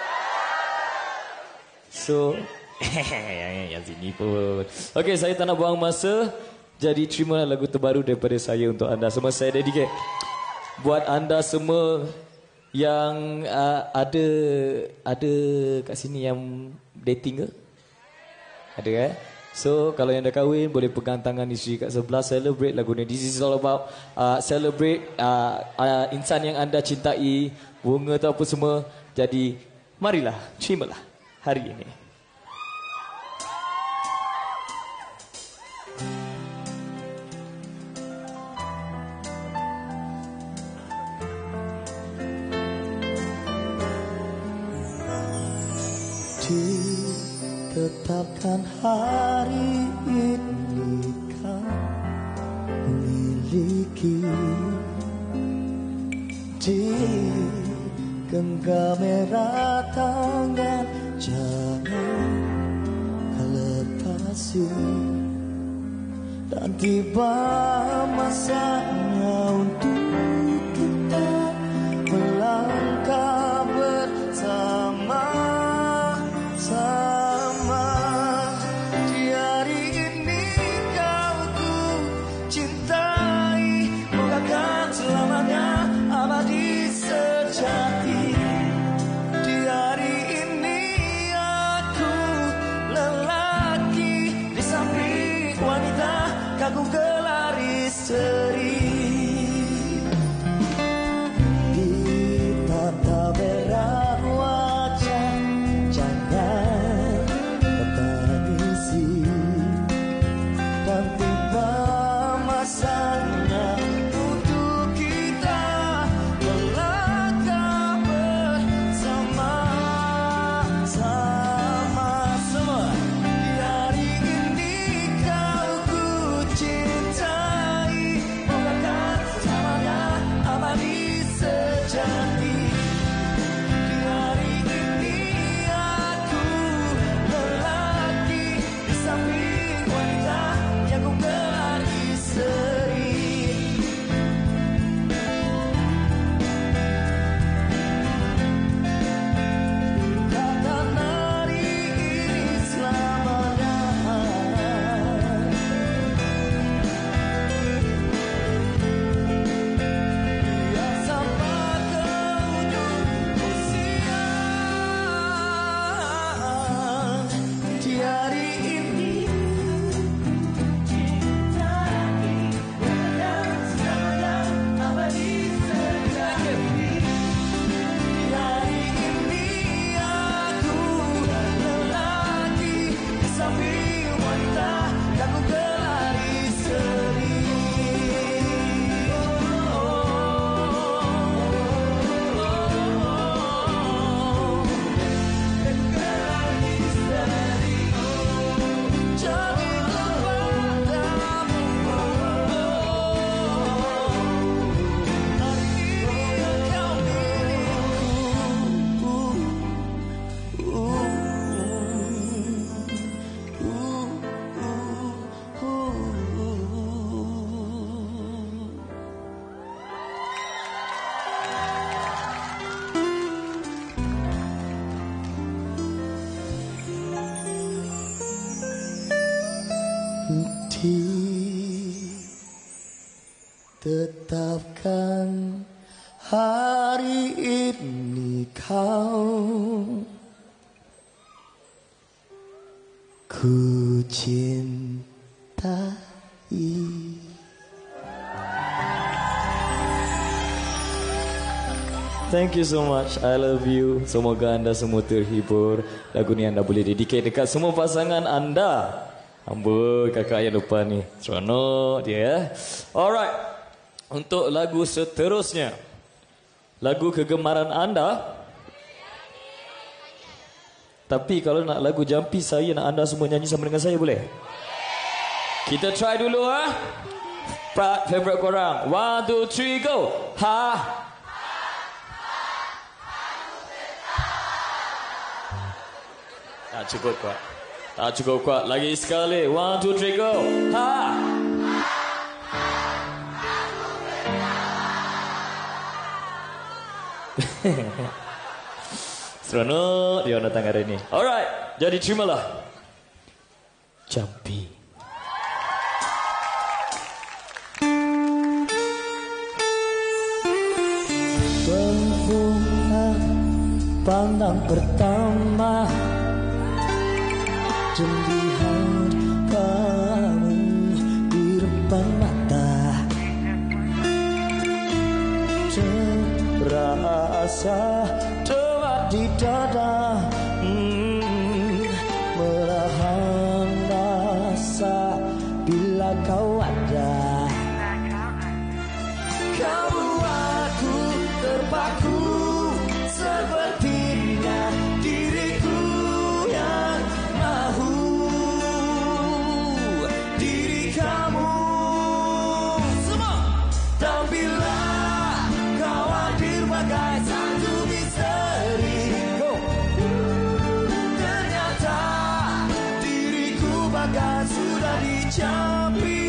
So, yang sini pun. Okey, saya tak nak buang masa. Jadi terimalah lagu terbaru daripada saya untuk anda semua. Saya dedicate buat anda semua yang ada kat sini yang dating ke? Ada kan? So kalau yang dah kahwin boleh pegang tangan isteri kat sebelah, celebrate lagu ni. This is all about celebrate insan yang anda cintai, bunga atau apa semua. Jadi marilah, terimalah hari ini. Ditetapkan hari ini kau miliki, di genggam erat tangan jangan kau lepasi, dan tiba masanya untuk kita melangkah bersama. Di hari ini kau ku cintai, moga kan selamanya abadi sejati. Di hari ini aku lelaki, di samping wanita kan ku gelari seri. Di tata berat wajah jangan bertangisi, dan tiba masanya untuk kita melangkah bersama-sama semua. Di hari ini kau ku cintai, moga kan selamanya abadi sejati. Di hari ini aku lelaki, di samping wanita yang ku gelari seri. Takkan hari ini selamanya. Biar sampai ke ujung usia. Di hari ini cintai, bukan selamanya abadi sejati. Di hari ini aku lelaki, di samping wanita yang ku gelari seri. Jadi kepadamu, hari ini kau milikku. Ditetapkan hari ini kau ku cintai. Thank you so much. I love you. Semoga anda semua terhibur. Lagu ni anda boleh dedicate dekat semua pasangan anda. Amboi, kakak yang depan ni. Seronok dia ya. Alright. Untuk lagu seterusnya. Lagu kegemaran anda. Tapi kalau nak lagu jampi, saya nak anda semua nyanyi sama dengan saya, boleh? Kita try dulu Part favorite korang. 1, 2, 3, go. Ha. Tak cukup kuat. Tak cukup kuat. Lagi sekali. 1, 2, 3, go. Ha. Seronok dia datang hari ni. Alright. Jadi terimalah. Jumpy. Pandang pertama dan lihat kamu di depan mata, terasa demak di dada, merahan rasa bila kau ada. Kau buatku terpaku sepertinya diriku yang mahu diri kamu. Semua tampillah kau hadir bagai satu misteri. Ternyata diriku bagai sudah dicampi.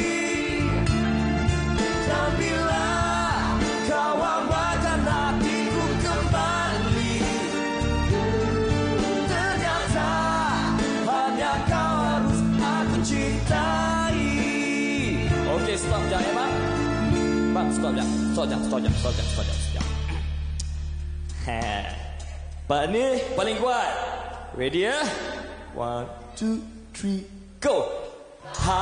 Tampillah kau hambakan hatiku kembali. Ternyata hanya kau harus aku cintai. Okey, stop sekejap ya, Bang. Bang, stop sekejap. Part ni paling kuat. Ready ya? 1, 2, 3, go. Ha.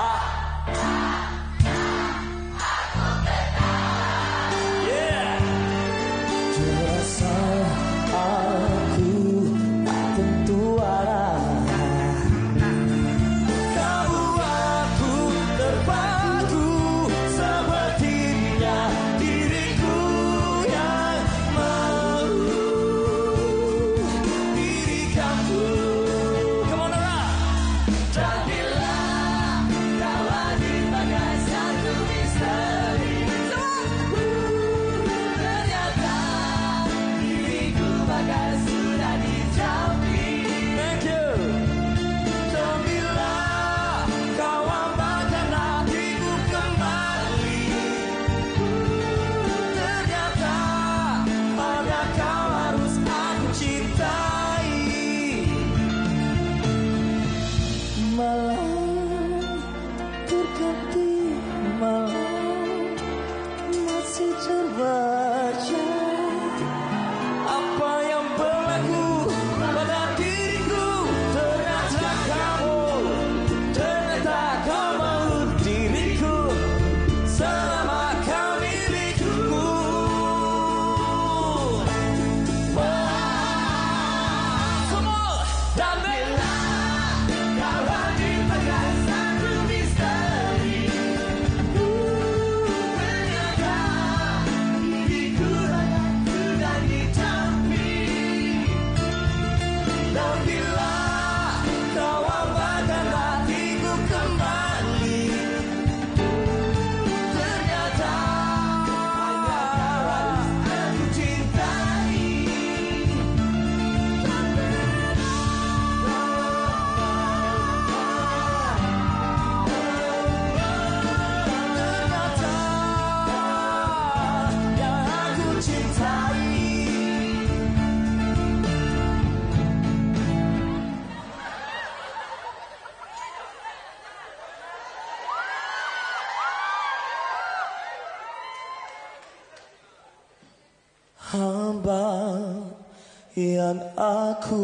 Yeah. Terasa aku tak tentu arah. Kau aku terpaku sepertinya diriku yang mau diri kamu. Come on, Nora. Tampillah kau hadir bagai satu misteri. Ternyata diriku bagai sudah dicampi. Thank you. Tampillah kau hambakan hatiku kembali. Ternyata hanya kau harus aku cintai. Malam terganti malam masih terbaca Apa yang berlaku pada diriku? Ternyata kau mau diriku selama kau milikku. Semua tampillah kau hadir bagai satu misteri. Ternyata diriku sudah dicampi. Tampillah kau hambakan hatiku kembali. Ternyata hanya kau harus aku cintai. Ternyata yang aku cintai. Hamba yang aku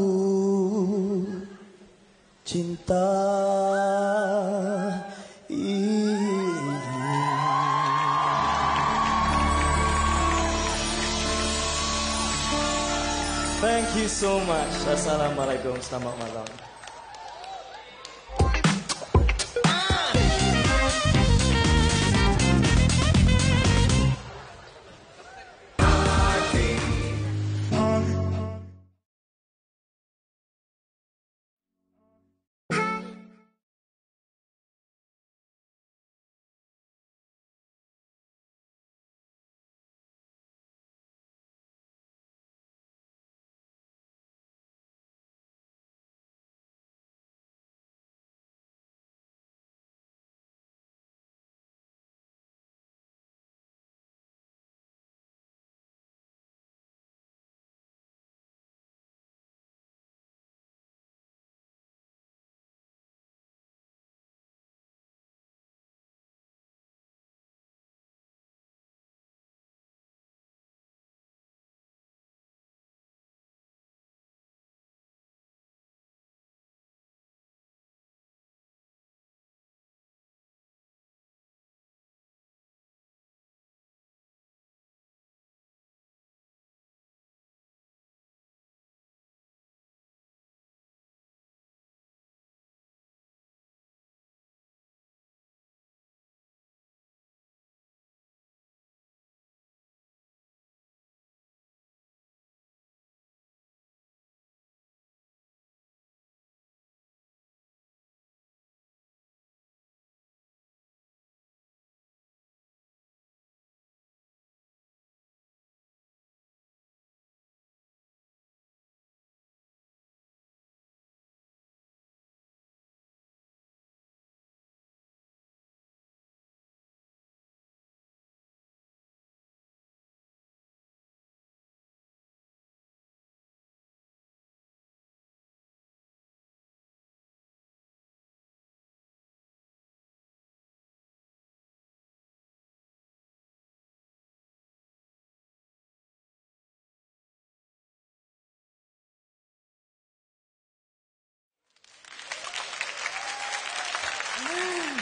cintai. Thank you so much. Assalamualaikum. Selamat malam.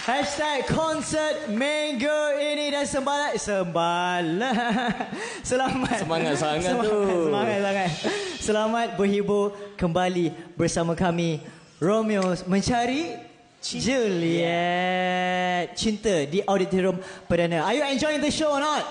Hashtag konsert minggu ini dan selamat Semangat sangat tu. Semangat sangat. Selamat berhibur kembali bersama kami Romeo mencari Juliet Cinta di Auditorium Perdana. Are you enjoying the show or not?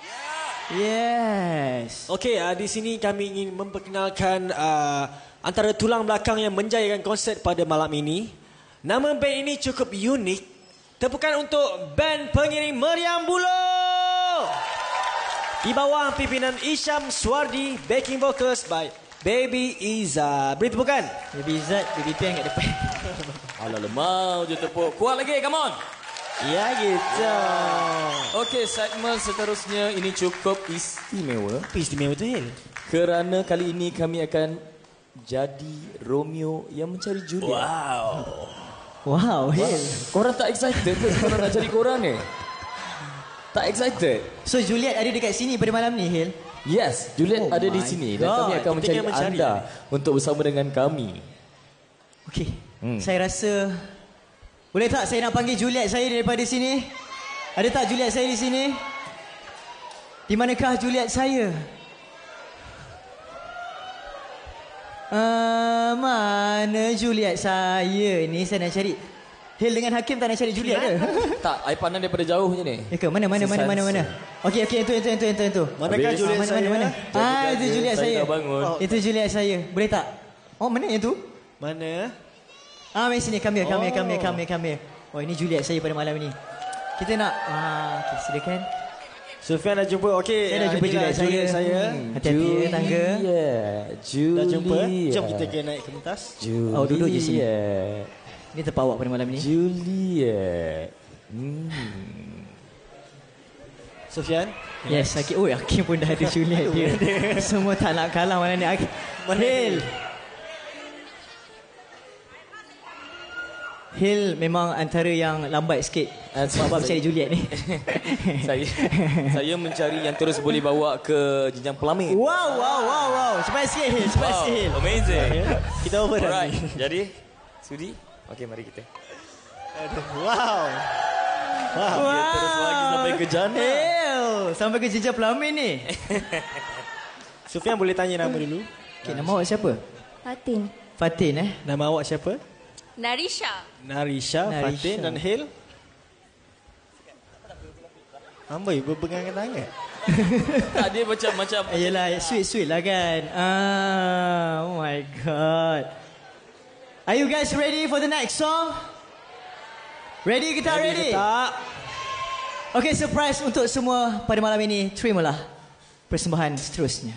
Yes. Okey, di sini kami ingin memperkenalkan antara tulang belakang yang menjayakan konsert pada malam ini. Nama band ini cukup unik. Tepukan untuk band pengiring Meriam Buloh. Di bawah pimpinan Isham Swardi, backing vocals by Baby Izzat. Beri tepukan. Baby Izzat, Baby Pian kat depan. Alah lemau je tepuk. Kuat lagi, come on. Ya gitu. Okey, segmen seterusnya ini cukup istimewa. Apa istimewa tu, Hil? Kerana kali ini kami akan jadi Romeo yang mencari Juliet. Wow, Hil. Korang tak excited ke? Korang nak cari korang ni? Tak excited? So Juliet ada dekat sini pada malam ni, Hil? Yes, Juliet ada di sini. Dan kami akan mencari anda untuk bersama dengan kami. Okey, saya rasa... Boleh tak saya nak panggil Juliet saya daripada sini? Ada tak Juliet saya di sini? Di manakah Juliet saya? Mana Juliet saya ni? Saya nak cari. Hil dengan Hakim tak nak cari Juliet ke? Tak, I pandang daripada jauh je ni. Ya ke? Mana? Okey, itu. Manakah Juliet saya? Mana? Itu Juliet saya. Itu Juliet saya. Boleh tak? Oh, mana yang tu? Mana? Mari sini, come here. Oh, ini Juliet saya pada malam ini. Kita nak... okay, silakan. Sofian dah jumpa. Okey, Saya dah jumpa Juliet saya. Hati-hati ya, tangga. Juliet. Dah jumpa. Jom kita ke naik ke pentas. Juliet. Oh, duduk je sini. Ini tempat awak pada malam ini. Juliet. Sofian. Yes, Hakim pun dah ada Juliet dia. Semua tak nak kalah mana ni. Hil memang antara yang lambat sikit sebab cari Juliet ni. saya mencari yang terus boleh bawa ke jenjang pelamin. Wow. Cepat sikit Hil. Amazing. Kita over dah. Alright. Jadi, sudi? Okey, mari kita. Wow. Dia terus lagi sampai ke jana. Sampai ke jenjang pelamin ni. Sofian boleh tanya nama dulu? Okay, nama awak siapa? Fatin Nama awak siapa? Narisha, Fatin dan Hil. Amboi berpegangan tangan. Tak, dia macam Yelah, sweet lah kan. Oh my god. Are you guys ready for the next song? Ready ke tak ready? Okay, surprise untuk semua pada malam ini. Terimalah persembahan seterusnya.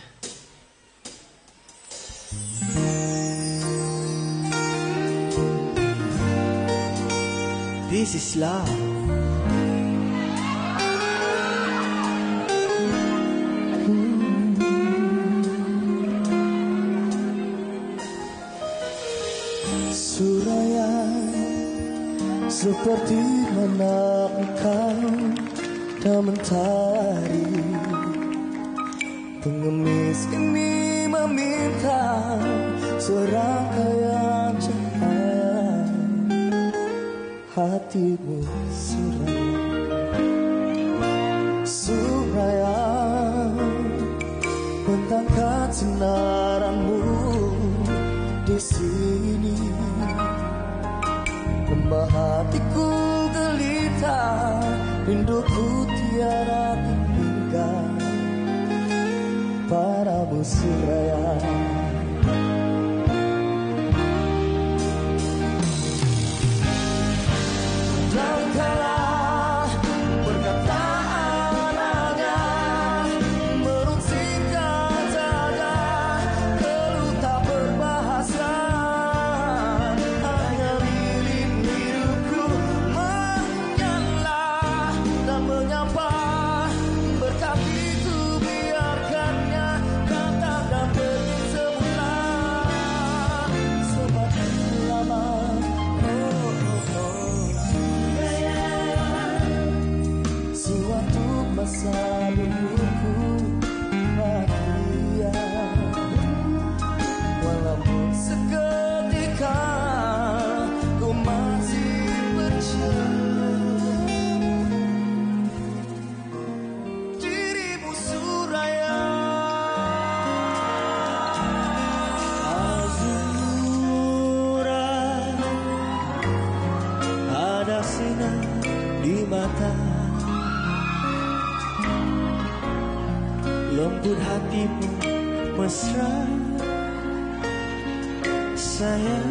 This is love. Suraya seperti mana engkau dan mentari, pengemis ini meminta serangkaian cahaya. Hatimu Suraya, bentangkan sinaranmu di sini. Lembah hatiku gelita, rinduku tiada hingga padamu Suraya. Langkahlah perkataan hanya meruncingkan dada, keluh tak berbahasa, hanya lilin biruku menyala dan menyapa. Berkat itu biarkannya datang dan pergi. lembut hatimu mesra sayang.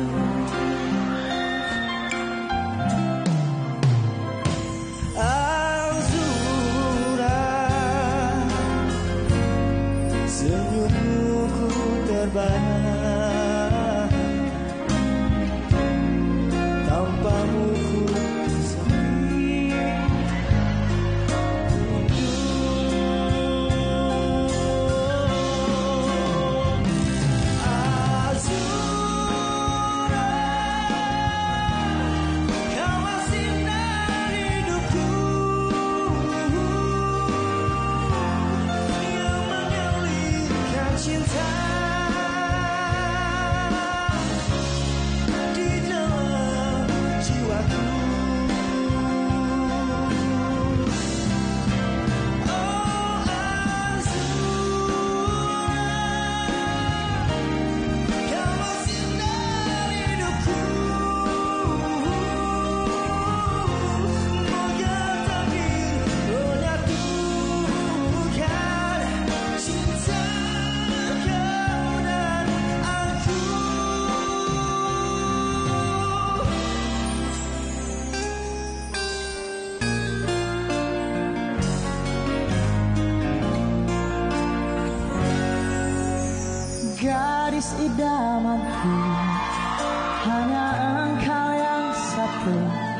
Azura, senyummu ku terbayang, tanpamu ku sepi. Azura, kau masih dari hidupku, yang mengalirkan cinta di dalam jiwaku. Oh Azura, kau masih dari hidupku, moga takdir menyatukan cinta kau dan aku. Gadis idamanku, hanya engkau yang satu.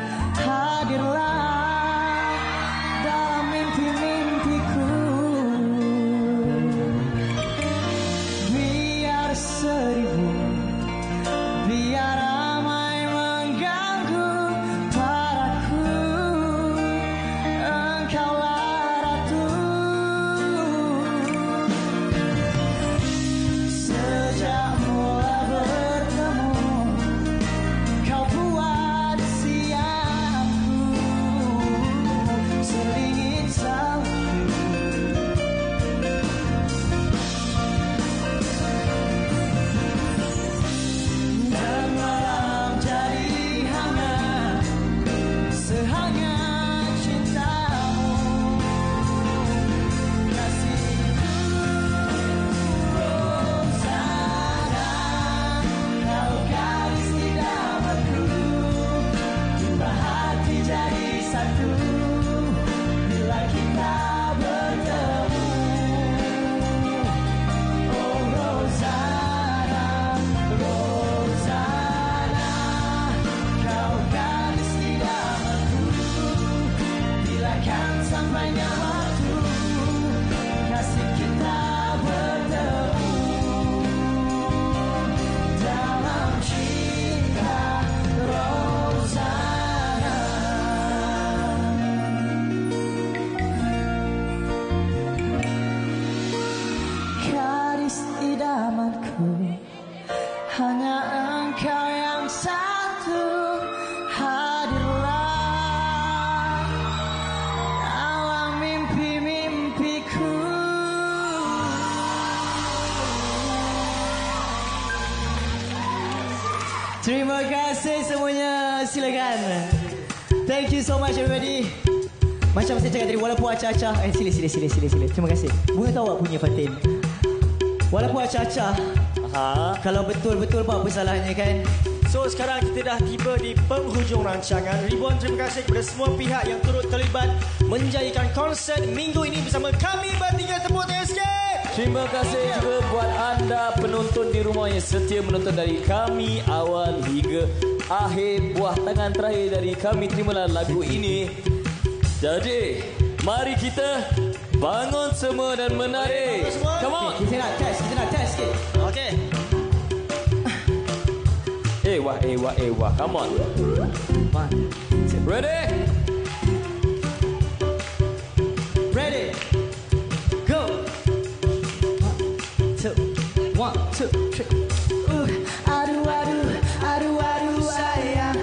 Hadirlah dalam mimpi-mimpiku. Biar seribu, biar ramai mengganggu padaku, engkaulah ratu. Sejak mula bertemu, kau buat siapku selingit salju. Dan malam jadi hangat, sehangat cintamu, kasihku. Rosana, kau gadis idamanku, jumpa hati jadi satu bila kita bertemu. Oh Rosana, Rosana, kau gadis idamanku, bila kan sampainya waktu kasih kita bertemu dalam cinta. Rosana, gadis idamanku, hanya engkau yang satu. Hadirlah dalam mimpi-mimpiku. Terima kasih semuanya. Silakan. Thank you so much everybody. Macam saya cakap tadi, walaupun acah-acah, sila. Terima kasih. Bunga tahu tak punya Fatin? Walaupun acah-acah, kalau betul-betul apa salahnya kan? So sekarang kita dah tiba di penghujung rancangan. Ribuan terima kasih kepada semua pihak yang turut terlibat menjadikan konsert minggu ini bersama kami bertiga. Tepuk tangan sikit. Terima kasih juga buat anda penonton di rumah yang setia menonton dari kami awal hingga akhir. Buah tangan terakhir dari kami, terimalah lagu ini. Jadi, mari kita bangun semua dan menari. Come on. Kita nak test sikit. Okey. Wah. Come on. Ready? Ready? Go. 1, 2, 3. Aduh sayang.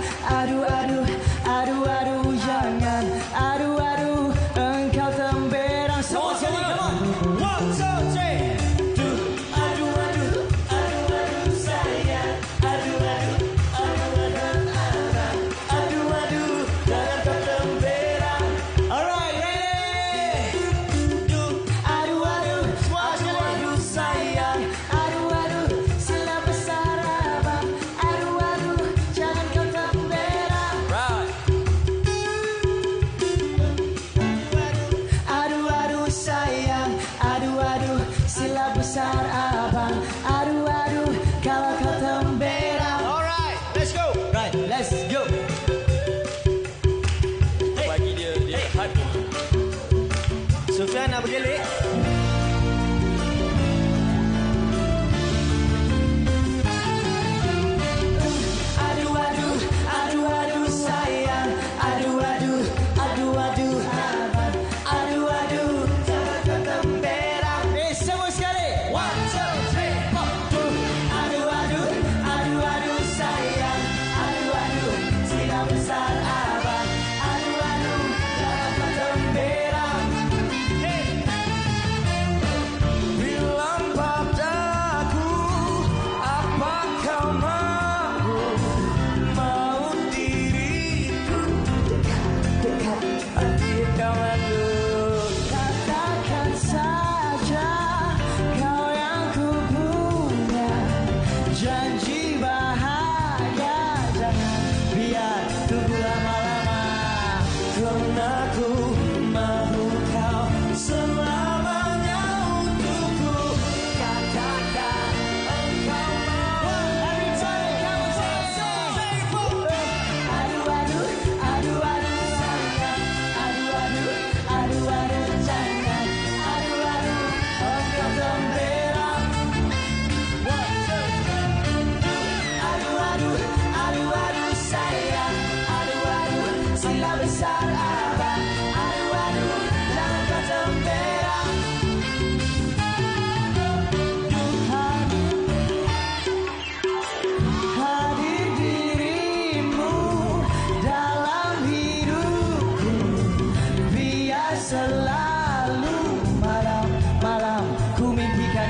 Aduh jangan. Aduh engkau temberang. Semua sekali. Come on. 1, 2, 3. Aduh sayang. Aduh jangan kau temberang. Alright, ready? Aduh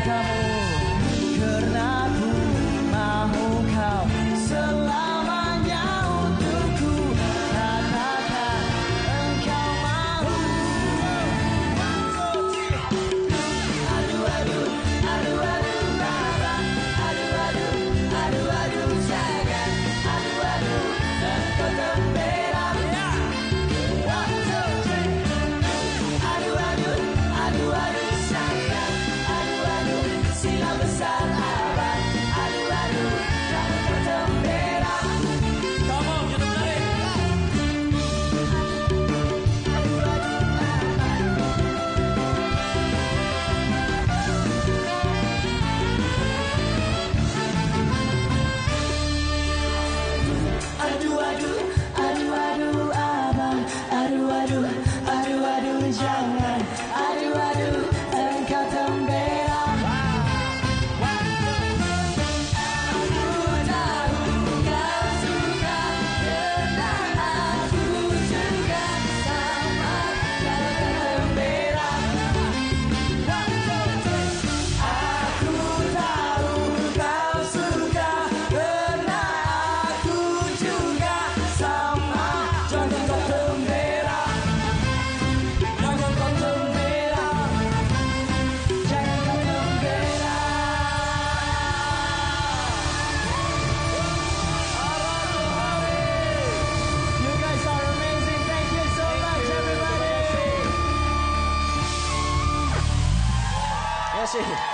kamu, karena ku mahu kau selamanya untukku. Katakan engkau mahu. Aduh, aduh, aduh, aduh, baba. Aduh, aduh, aduh, aduh, sayang. Aduh, aduh, engkau temberam. One, two, three. Aduh, aduh, aduh, aduh, sayang. Aduh, aduh, sila besar abang. Aduh, aduh, jangan kau temberam. Come on, kita menarik. Aduh, aduh, aduh, aduh, abang. Aduh, aduh, aduh, aduh, jangan. Aduh, aduh, engkau temberam. Aku tahu kau suka dengan aku juga sama. Jangan temberam. Aku tahu kau suka karena aku juga sama. Jangan kau temberam. Jangan kau temberam. Jangan kau temberam. You guys are amazing. Thank you so much, everybody. Terima kasih.